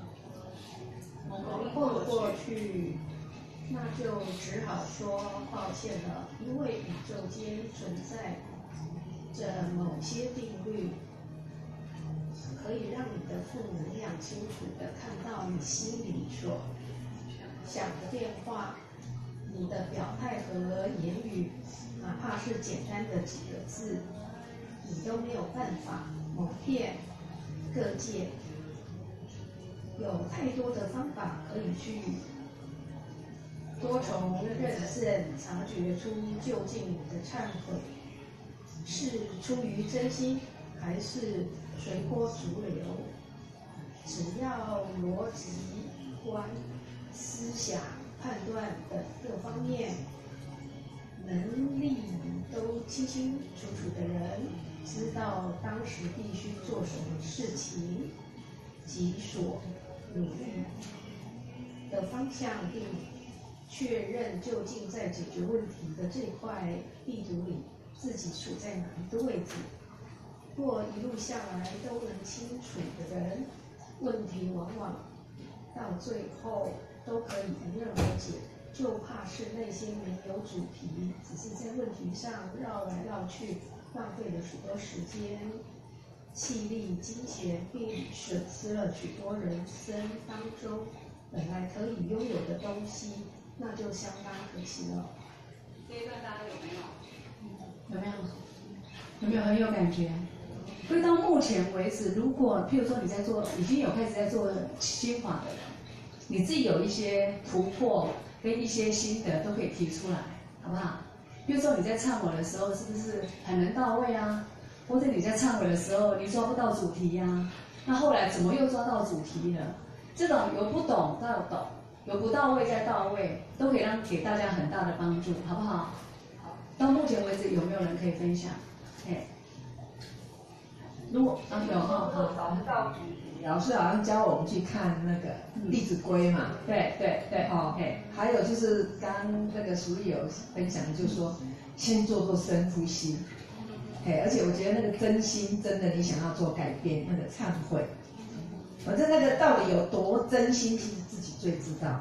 蒙混过去，那就只好说抱歉了，因为宇宙间存在着某些定律，可以让你的负能量清楚地看到你心里所想的变化，你的表态和言语，哪怕是简单的几个字，你都没有办法蒙骗各界。有太多的方法可以去多重认证，察觉出究竟你的忏悔是出于真心还是随波逐流。只要逻辑观、思想、判断等各方面能力都清清楚楚的人，知道当时必须做什么事情及所努力的方向，并确认究竟在解决问题的这块地图里自己处在哪一个位置。若一路下来都能清楚的人，问题往往到最后都可以迎刃而解。就怕是那些没有主题，只是在问题上绕来绕去，浪费了许多时间、气力、金钱，并损失了许多人生当中本来可以拥有的东西，那就相当可惜了。 这一段大家有没有？有没有？有没有很有感觉？所以到目前为止，如果譬如说你在做，已经有开始在做心法的人，你自己有一些突破跟一些心得都可以提出来，好不好？比如说你在忏悔的时候，是不是很能到位啊？或者你在忏悔的时候，你抓不到主题呀，那后来怎么又抓到主题了？这种由不懂到懂，由不到位再到位，都可以给大家很大的帮助，好不好？好，到目前为止有没有人可以分享？哎，如果有哈， 找不到主题，老师好像教我们去看那个《弟子规》嘛。 对对对， 哦，还有就是刚刚那个淑丽有分享的，就是说先做深呼吸。而且我觉得那个真心，真的你想要做改变，那个忏悔，反正那个到底有多真心，其实自己最知道。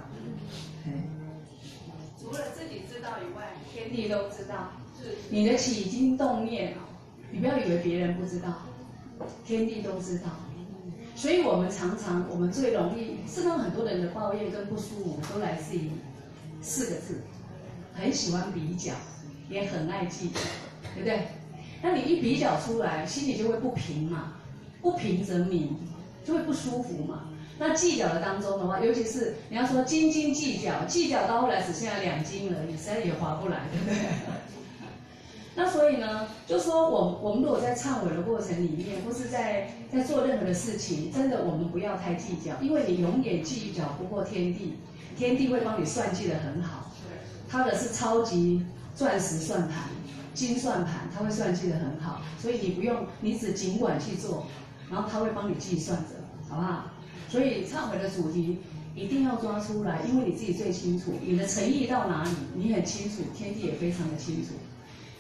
除了自己知道以外，天地都知道。你的起心动念，你不要以为别人不知道，天地都知道。所以我们常常，我们最容易，事实上很多人的抱怨跟不舒服，都来自于4个字：很喜欢比较，也很爱计较，对不对？那你一比较出来，心里就会不平嘛，不平则鸣，就会不舒服嘛。那计较的当中的话，尤其是你要说斤斤计较，计较到后来只剩下2斤而已，实在也划不来，对不对？那所以呢，就说我们如果在忏悔的过程里面，或是在做任何的事情，真的我们不要太计较，因为你永远计较不过天地，天地会帮你算计得很好，他的是超级钻石算盘。金算盘，它会算计得很好，所以你不用，你只尽管去做，然后它会帮你计算着，好不好？所以忏悔的主题一定要抓出来，因为你自己最清楚，你的诚意到哪里，你很清楚，天地也非常的清楚。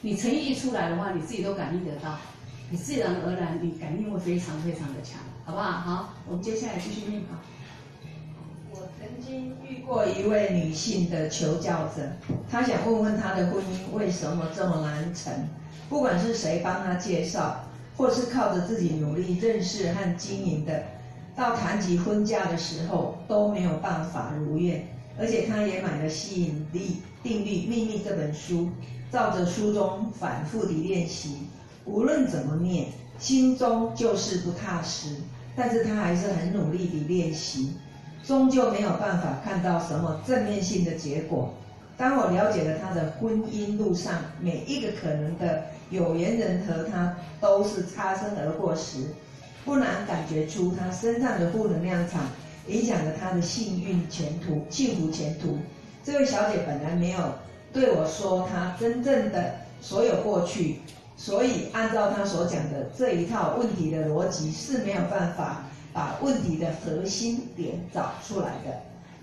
你诚意一出来的话，你自己都感应得到，你自然而然你感应会非常非常的强，好不好？好，我们接下来继续念好。 我曾经遇过一位女性的求教者，她想问问她的婚姻为什么这么难成，不管是谁帮她介绍，或是靠着自己努力认识和经营的，到谈及婚嫁的时候都没有办法如愿。而且她也买了《吸引力定律秘密》这本书，照着书中反复地练习，无论怎么念，心中就是不踏实。但是她还是很努力地练习，终究没有办法看到什么正面性的结果。当我了解了她的婚姻路上每一个可能的有缘人和她都是擦身而过时，不难感觉出她身上的负能量场影响了她的幸福前途。这位小姐本来没有对我说她真正的所有过去，所以按照她所讲的这一套问题的逻辑是没有办法把问题的核心点找出来的。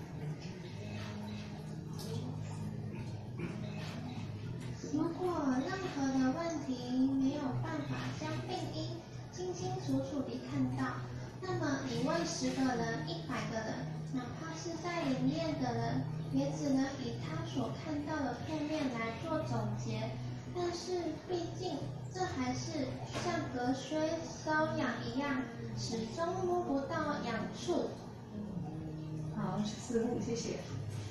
如果任何的问题没有办法将病因清清楚楚地看到，那么你问10个人、100个人，哪怕是在里面的人，也只能以他所看到的负面来做总结。但是毕竟这还是像隔靴搔痒一样，始终摸不到痒处。 好，师父，谢谢。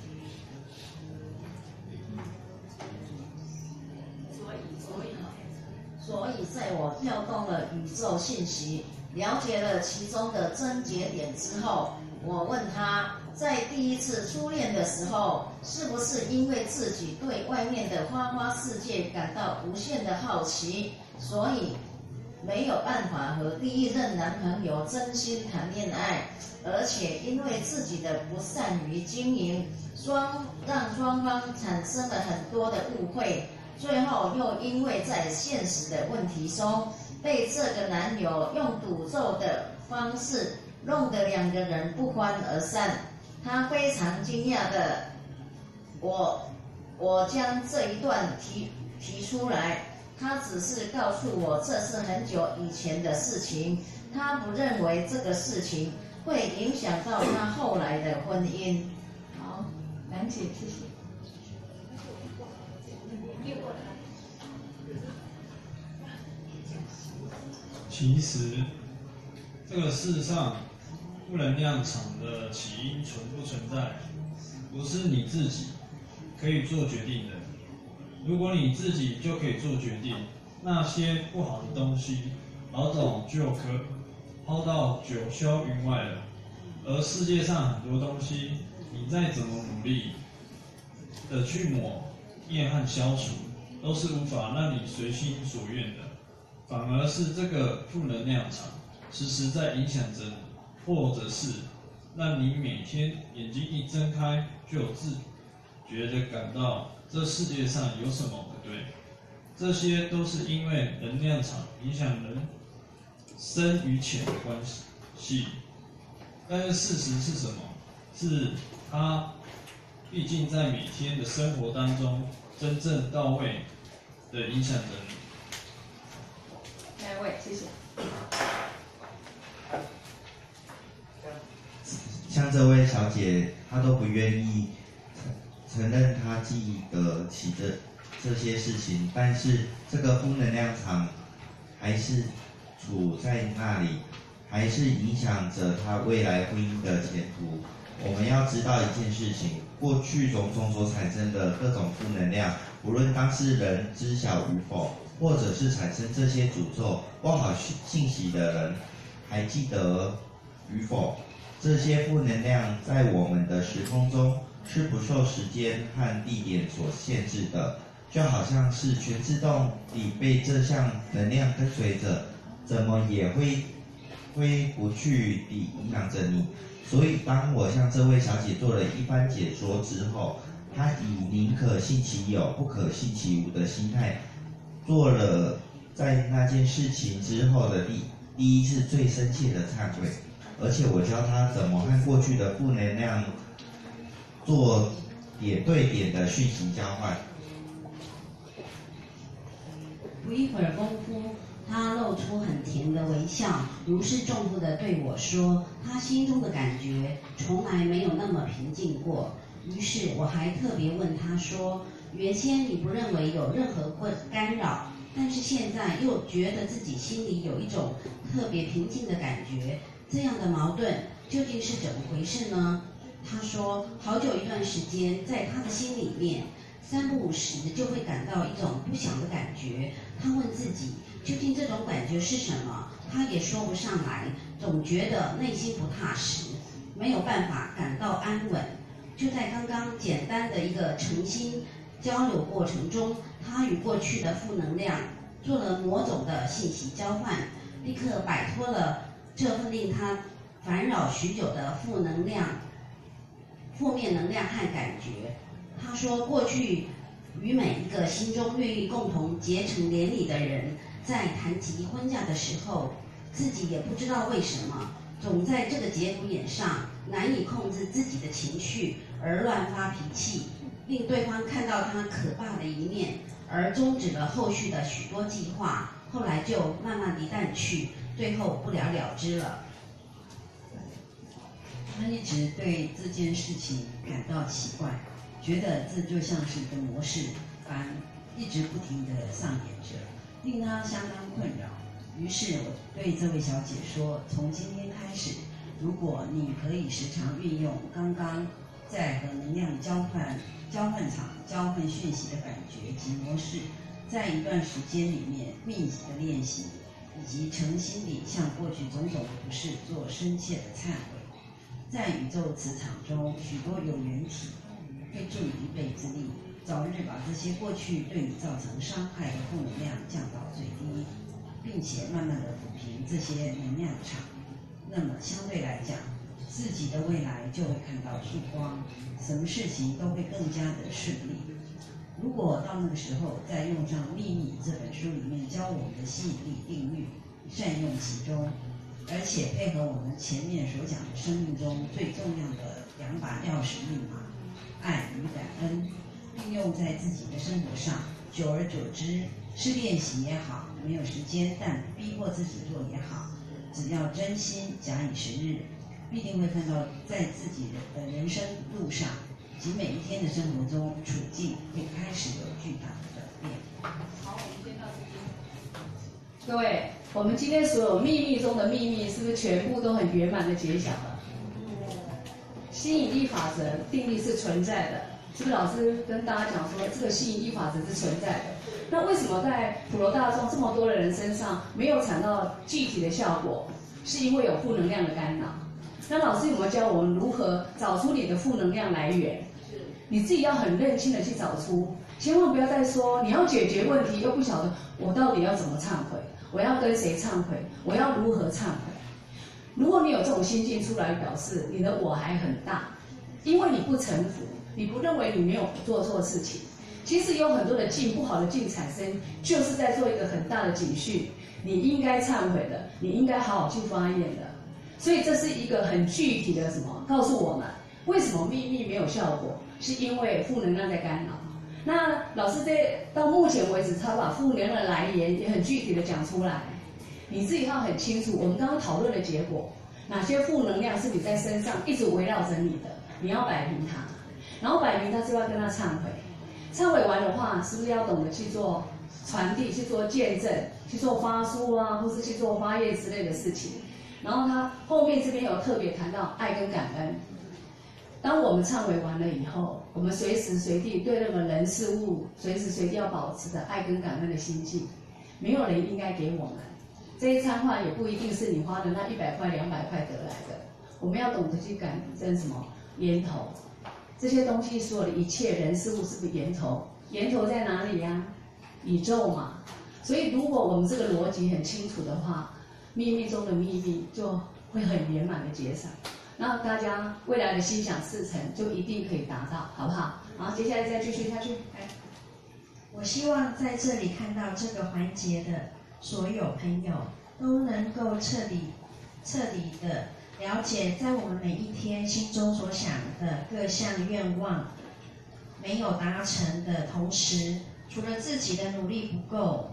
所以在我调动了宇宙信息，了解了其中的症结点之后，我问他，在第一次初恋的时候，是不是因为自己对外面的花花世界感到无限的好奇，所以没有办法和第一任男朋友真心谈恋爱，而且因为自己的不善于经营，让双方产生了很多的误会，最后又因为在现实的问题中，被这个男友用诅咒的方式弄得2个人不欢而散。他非常惊讶的，我将这一段提出来，他只是告诉我这是很久以前的事情，他不认为这个事情会影响到他后来的婚姻。 好，梁姐，谢谢。 其实，这个世上负能量场的起因存不存在，不是你自己可以做决定的。如果你自己就可以做决定，那些不好的东西老早就可抛到九霄云外了。而世界上很多东西，你再怎么努力的去抹灭和消除，都是无法让你随心所愿的。反而是这个负能量场时时在影响着你，或者是让你每天眼睛一睁开就有自觉的感到这世界上有什么不对。这些都是因为能量场影响人深与浅的关系。但是事实是什么？是它毕竟在每天的生活当中真正到位的影响着你。 下一位，谢谢。 像这位小姐，她都不愿意承认她记得起这些事情，但是这个负能量场还是处在那里，还是影响着她未来婚姻的前途。我们要知道一件事情，过去种种所产生的各种负能量，无论当事人知晓与否，或者是产生这些诅咒、不好信息的人还记得与否，这些负能量在我们的时空中是不受时间和地点所限制的，就好像是全自动地被这项能量跟随着，怎么也会不去地影响着你。所以当我向这位小姐做了一番解说之后，她以宁可信其有，不可信其无的心态，做了在那件事情之后的第一次最深切的忏悔，而且我教她怎么和过去的负能量做点对点的讯息交换。 不一会儿功夫，他露出很甜的微笑，如释重负地对我说，他心中的感觉从来没有那么平静过。于是我还特别问他说，原先你不认为有任何干扰，但是现在又觉得自己心里有一种特别平静的感觉，这样的矛盾究竟是怎么回事呢？他说，好久一段时间，在他的心里面，三不五时就会感到一种不祥的感觉。他问自己，究竟这种感觉是什么？他也说不上来，总觉得内心不踏实，没有办法感到安稳。就在刚刚简单的一个诚心交流过程中，他与过去的负能量做了某种的信息交换，立刻摆脱了这份令他烦扰许久的负面能量和感觉。他说，过去与每一个心中愿意共同结成连理的人，在谈及婚嫁的时候，自己也不知道为什么，总在这个节骨眼上难以控制自己的情绪而乱发脾气，令对方看到他可怕的一面，而终止了后续的许多计划，后来就慢慢地淡去，最后不了了之了。 他一直对这件事情感到奇怪，觉得这就像是一个模式般，一直不停地上演着，令他相当困扰。于是我对这位小姐说，从今天开始，如果你可以时常运用刚刚在和能量交换场交换讯息的感觉及模式，在一段时间里面密集的练习，以及诚心地向过去种种不适做深切的忏悔，在宇宙磁场中，许多有缘体会助你一臂之力，早日把这些过去对你造成伤害的负能量降到最低，并且慢慢地抚平这些能量场。那么相对来讲，自己的未来就会看到曙光，什么事情都会更加的顺利。如果到那个时候再用上《秘密》这本书里面教我们的吸引力定律，善用其中，而且配合我们前面所讲的生命中最重要的2把钥匙密码——爱与感恩，运用在自己的生活上，久而久之，是练习也好，没有时间但逼迫自己做也好，只要真心假以时日，必定会看到在自己的人生路上及每一天的生活中，处境会开始有巨大的转变。 好，我们先到这边。各位，我们今天所有秘密中的秘密，是不是全部都很圆满的揭晓了？吸引力法则定律是存在的，是不是？老师跟大家讲说，这个吸引力法则是存在的。那为什么在普罗大众这么多的人身上没有产到具体的效果？是因为有负能量的干扰。那老师有没有教我们如何找出你的负能量来源？你自己要很认清的去找出，千万不要再说你要解决问题又不晓得我到底要怎么忏悔，我要跟谁忏悔，我要如何忏悔。如果你有这种心境出来，表示你的我还很大，因为你不臣服，你不认为你没有做错事情。其实有很多的境，不好的境产生，就是在做一个很大的警讯，你应该忏悔的，你应该好好去发愿的。所以这是一个很具体的什么，告诉我们为什么秘密没有效果，是因为负能量在干扰。那老师到目前为止，他把负能量的来源也很具体的讲出来，你自己要很清楚。我们刚刚讨论的结果，哪些负能量是你在身上一直围绕着你的，你要摆平它，然后摆平它就要跟他忏悔。忏悔完的话，是不是要懂得去做传递，去做见证，去做发书啊，或是去做发业之类的事情。然后他后面这边有特别谈到爱跟感恩。当我们忏悔完了以后，我们随时随地对任何人事物，随时随地要保持着爱跟感恩的心境。没有人应该给我们这一餐饭，也不一定是你花的那100块、200块得来的。我们要懂得去感恩什么源头。这些东西所有的一切人事物是不是源头？源头在哪里呀？宇宙嘛。所以如果我们这个逻辑很清楚的话，秘密中的秘密就会很圆满的解散。那大家未来的心想事成就一定可以达到，好不好？好，接下来再继续下去。 我希望在这里看到这个环节的所有朋友都能够彻底的了解，在我们每一天心中所想的各项愿望没有达成的同时，除了自己的努力不够，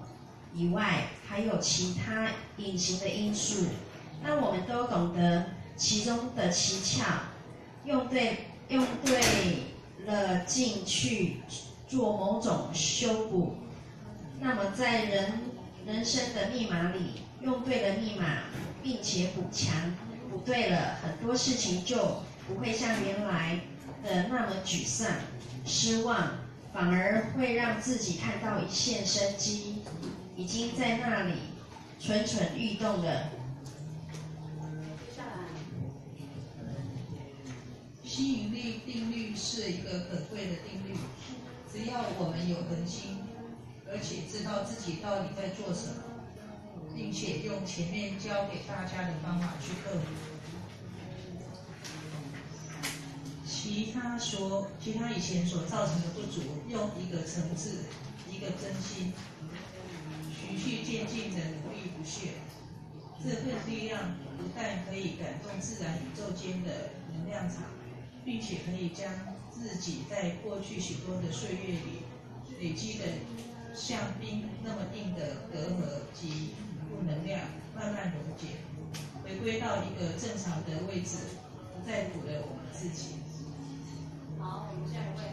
以外，还有其他隐形的因素，但我们都懂得其中的蹊跷，用对了劲去做某种修补。那么在人生的密码里，用对了密码，并且补强，补对了，很多事情就不会像原来的那么沮丧、失望，反而会让自己看到一线生机，已经在那里蠢蠢欲动了。 吸引力定律是一个很贵的定律，只要我们有恒心，而且知道自己到底在做什么，并且用前面教给大家的方法去克服。其他以前所造成的不足，用一个层次、一个真心，循序渐进的努力不懈，这份力量不但可以感动自然宇宙间的能量场，并且可以将自己在过去许多的岁月里累积的像冰那么硬的隔阂及负能量慢慢溶解，回归到一个正常的位置，不再苦了我们自己。 好，我们下一位。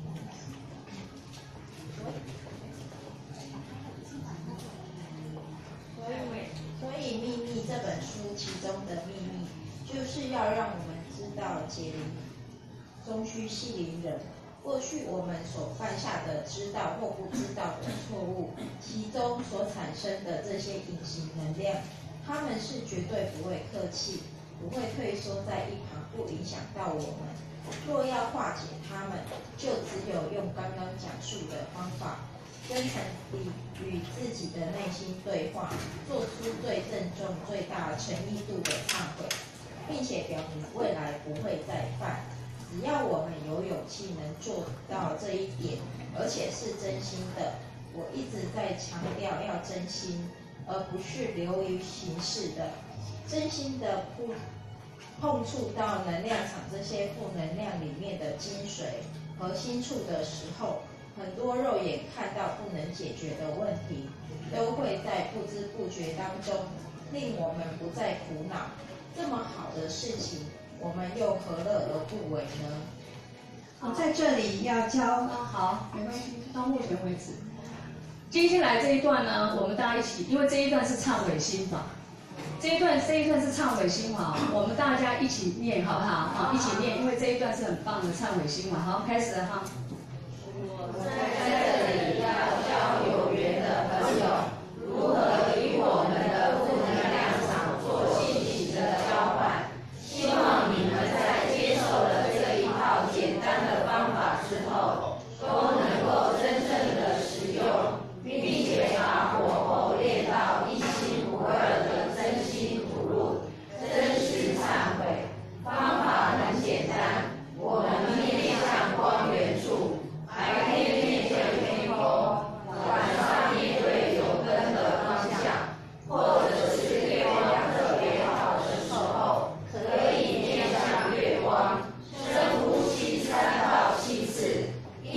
所以《秘密》这本书其中的秘密，就是要让我们知道解铃终须系铃人。过去我们所犯下的知道或不知道的错误，其中所产生的这些隐形能量，他们是绝对不会客气，不会退缩在一旁，不影响到我们。若要化解它们，就只有用刚刚讲述的方法，真诚地与自己的内心对话，做出最郑重、最大诚意度的忏悔，并且表明未来不会再犯。只要我们有勇气能做到这一点，而且是真心的，我一直在强调要真心，而不是流于形式的。真心的不碰触到能量场这些负能量里面的精髓核心处的时候，很多肉眼看到不能解决的问题，都会在不知不觉当中令我们不再苦恼。这么好的事情，我们又何乐而不为呢？ 我在这里要教。 好，没关系，到目前为止。接下来这一段呢，我们大家一起，因为这一段是忏悔心法，这一段是忏悔心法，我们大家一起念好不好？好，一起念，因为这一段是很棒的忏悔心法。好，开始了哈。 我在这里要教有缘的朋友如何与我们的负能量场做信息的交换。希望你们在接受了这一套简单的方法之后，都能够真正的使用，并且把火候练到一心不二的真心吐露、真实忏悔。方法很简单，我们面向光源处，白天面对天空，晚上面对有灯的方向，或者是月亮特别好的时候，可以面向月光，深呼吸3到7次，一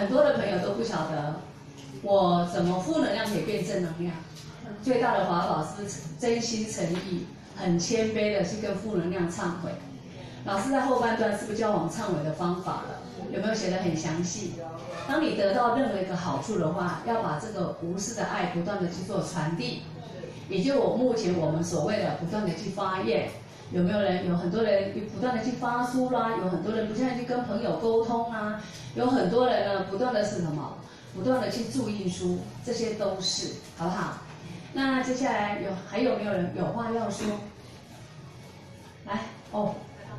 很多的朋友都不晓得，我怎么负能量可以变正能量。最大的法宝是不是真心诚意、很谦卑的去跟负能量忏悔？老师在后半段是不是教我们忏悔的方法了？有没有写得很详细？当你得到任何一个好处的话，要把这个无私的爱不断的去做传递，也就目前我们所谓的不断的去发愿。有没有人？有很多人不断的去发书啦，有很多人不断的去跟朋友沟通啦，有很多人呢不断的是什么？不断的去注印书，这些都是好不好？那接下来还有没有人有话要说？来哦。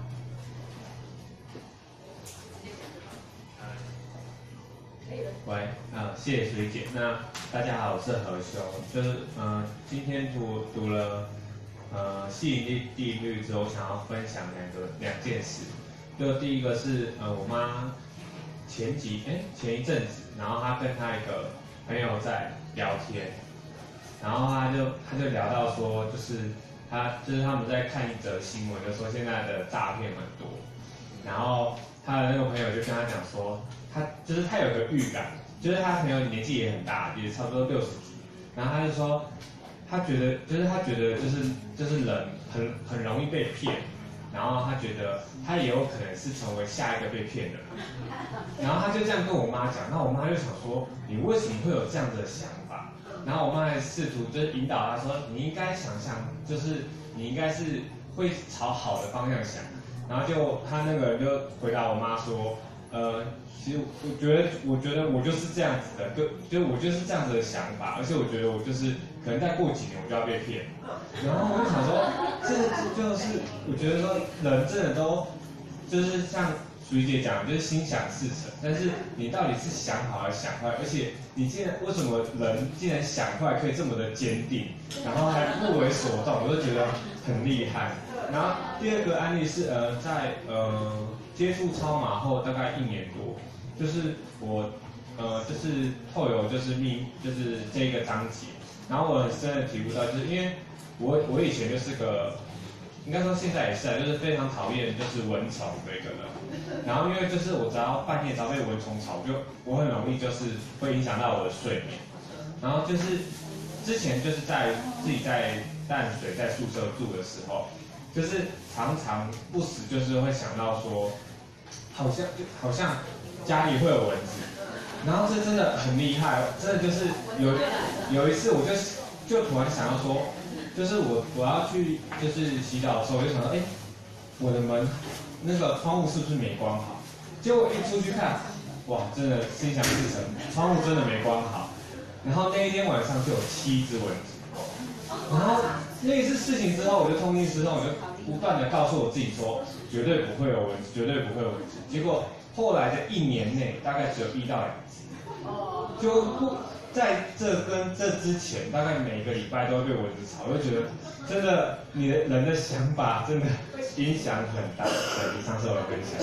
喂，谢谢水姐。那大家好，我是何修，就是今天读了吸引力定律之后，想要分享两件事。就第一个是我妈前一阵子，然后她跟她一个朋友在聊天，然后她就聊到说，就是他们在看一则新闻，就说现在的诈骗很多，然后他的那个朋友就跟他讲说，他有个预感，就是他朋友年纪也很大，也差不多60几，然后他就说，他觉得就是人很容易被骗，然后他觉得他也有可能是成为下一个被骗的人，然后他就这样跟我妈讲，那我妈就想说，你为什么会有这样的想法？然后我妈还试图就是引导他说，你应该想象，就是你应该是会朝好的方向想。然后他那个人就回答我妈说，其实我觉得我就是这样子的，就我就是这样子的想法，而且我觉得我就是可能再过几年我就要被骗。然后我就想说，这就是我觉得说人真的都就是像淑仪姐讲，就是心想事成，但是你到底是想好还是想坏？而且你为什么人竟然想坏可以这么的坚定，然后还不为所动，我就觉得很厉害。然后第二个案例是在接触超马后大概1年多，就是我就是透有就是这一个章节，然后我很深的体悟到，就是因为我以前就是个，应该说现在也是啊，就是非常讨厌就是蚊虫的一个人。然后因为就是我只要半夜只要被蚊虫吵，我很容易就是会影响到我的睡眠。然后就是之前就是自己在淡水在宿舍住的时候，就是常常不时就是会想到说，好像家里会有蚊子，然后这真的很厉害，真的就是有一次我就突然想到说，就是我要去就是洗澡的时候，我就想到我的门那个窗户是不是没关好？结果一出去看，哇，真的心想事成，窗户真的没关好。然后那一天晚上就有7只蚊子。然后那一次事情之后，我就痛定思痛，我就不断的告诉我自己说，绝对不会有蚊子，绝对不会有蚊子。结果后来的1年内，大概只有1到2只，就不在这之前，大概每个礼拜都会被蚊子吵，我就觉得真的你的人的想法真的影响很大。对，以上是我的分享。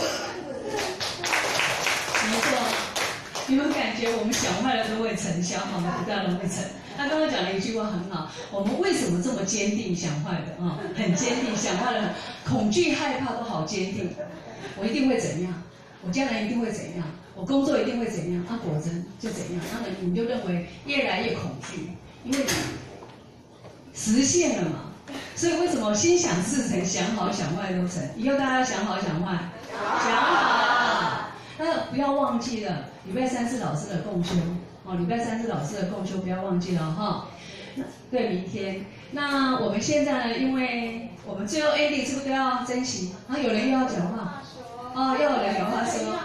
没错，你们感觉我们想坏了都会成，想好了不但都会成。他刚刚讲了一句话很好，我们为什么这么坚定想坏的啊？很坚定，想坏了，恐惧害怕都好坚定。我一定会怎样？我将来一定会怎样？我工作一定会怎样？果真就怎样？那你就认为越来越恐惧，因为你实现了嘛。所以为什么心想事成，想好想坏都成？以后大家想好想坏，想好。那不要忘记了，礼拜3是老师的共修。礼拜3是老师的共修，不要忘记了哈。对，明天。那我们现在呢，因为我们最后 ending 是不是都要珍惜？有人又要讲话。又有人有话说。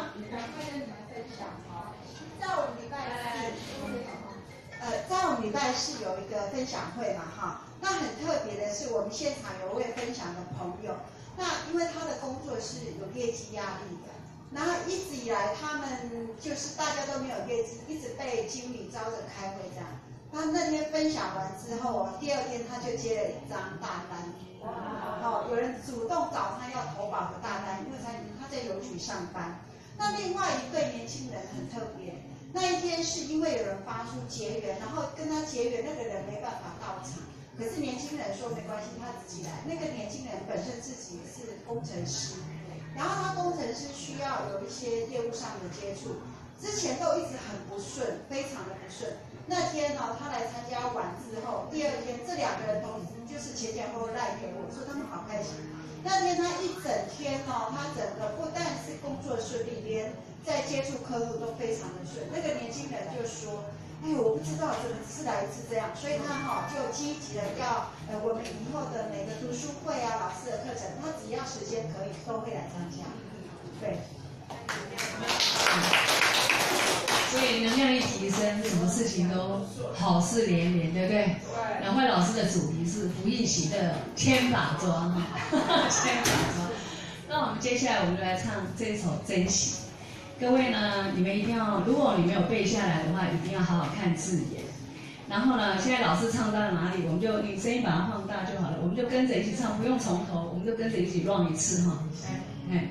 在我们礼拜4有一个分享会嘛哈。那很特别的是，我们现场有位分享的朋友，那因为他的工作是有业绩压力的。然后一直以来，他们就是大家都没有业绩，一直被经理招着开会这样。那天分享完之后，第2天他就接了1张大单。有人主动找他要投保的大单，因为他在邮局上班。那另外一对年轻人很特别，那一天是因为有人发出结缘，然后跟他结缘，那个人没办法到场。可是年轻人说没关系，他自己来。那个年轻人本身自己是工程师。然后他工程师需要有一些业务上的接触， 之前都一直很不顺，非常的不顺。那天呢，他来参加完之后，第二天这2个人就是前前后后赖给我说他们好开心。那天他一整天哦，他整个不但是工作顺利，连在接触客户都非常的顺。那个年轻人就说：“哎，我不知道怎么只是来一次这样。”所以他就积极的要我们以后的每个读书会啊、老师的课程，他只要时间可以都会来参加。对。 所以能量一提升，什么事情都好事连连，对不对？难怪老师的主题是福音喜乐千把庄，千把庄。那我们接下来我们就来唱这一首《珍惜》。各位呢，你们一定要，如果你没有背下来的话，一定要好好看字眼。然后呢，现在老师唱到哪里，我们就你声音把它放大就好了，我们就跟着一起唱，不用从头，我们就跟着一起 run 一次哈。哎。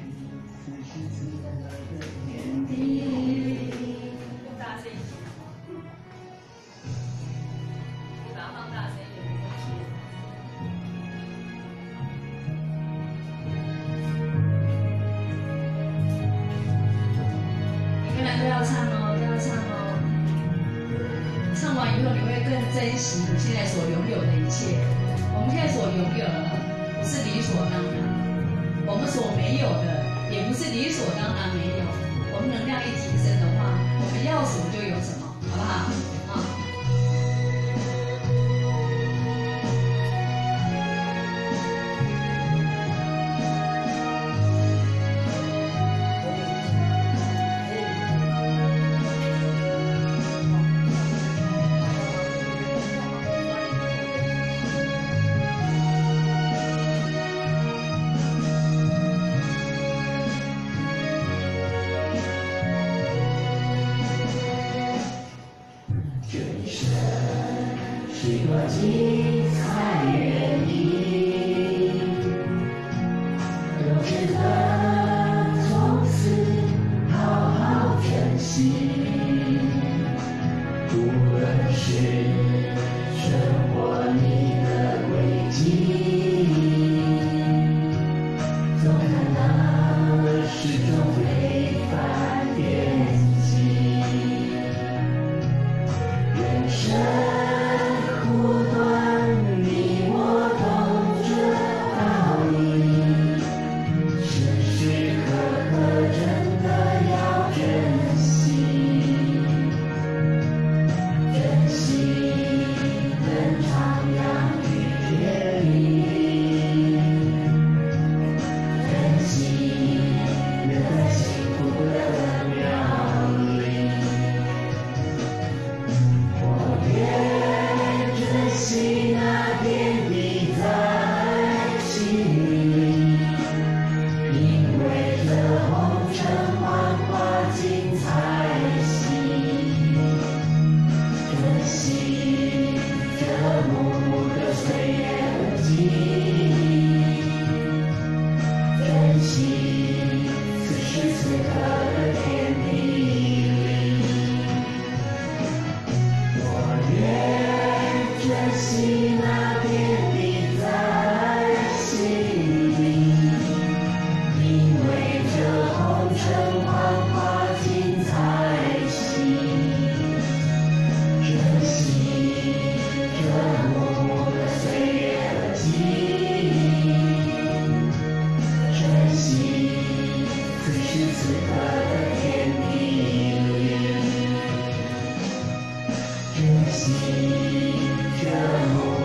都要唱哦，都要唱哦。唱完以后，你会更珍惜你现在所拥有的一切。我们现在所拥有的不是理所当然，我们所没有的也不是理所当然没有。我们能量一提升的话，我们要什么就有什么，好不好？啊。 许多精彩原因，都值得从此好好珍惜。无论是生活你的轨迹，总看到始终非凡典籍。人生珍惜这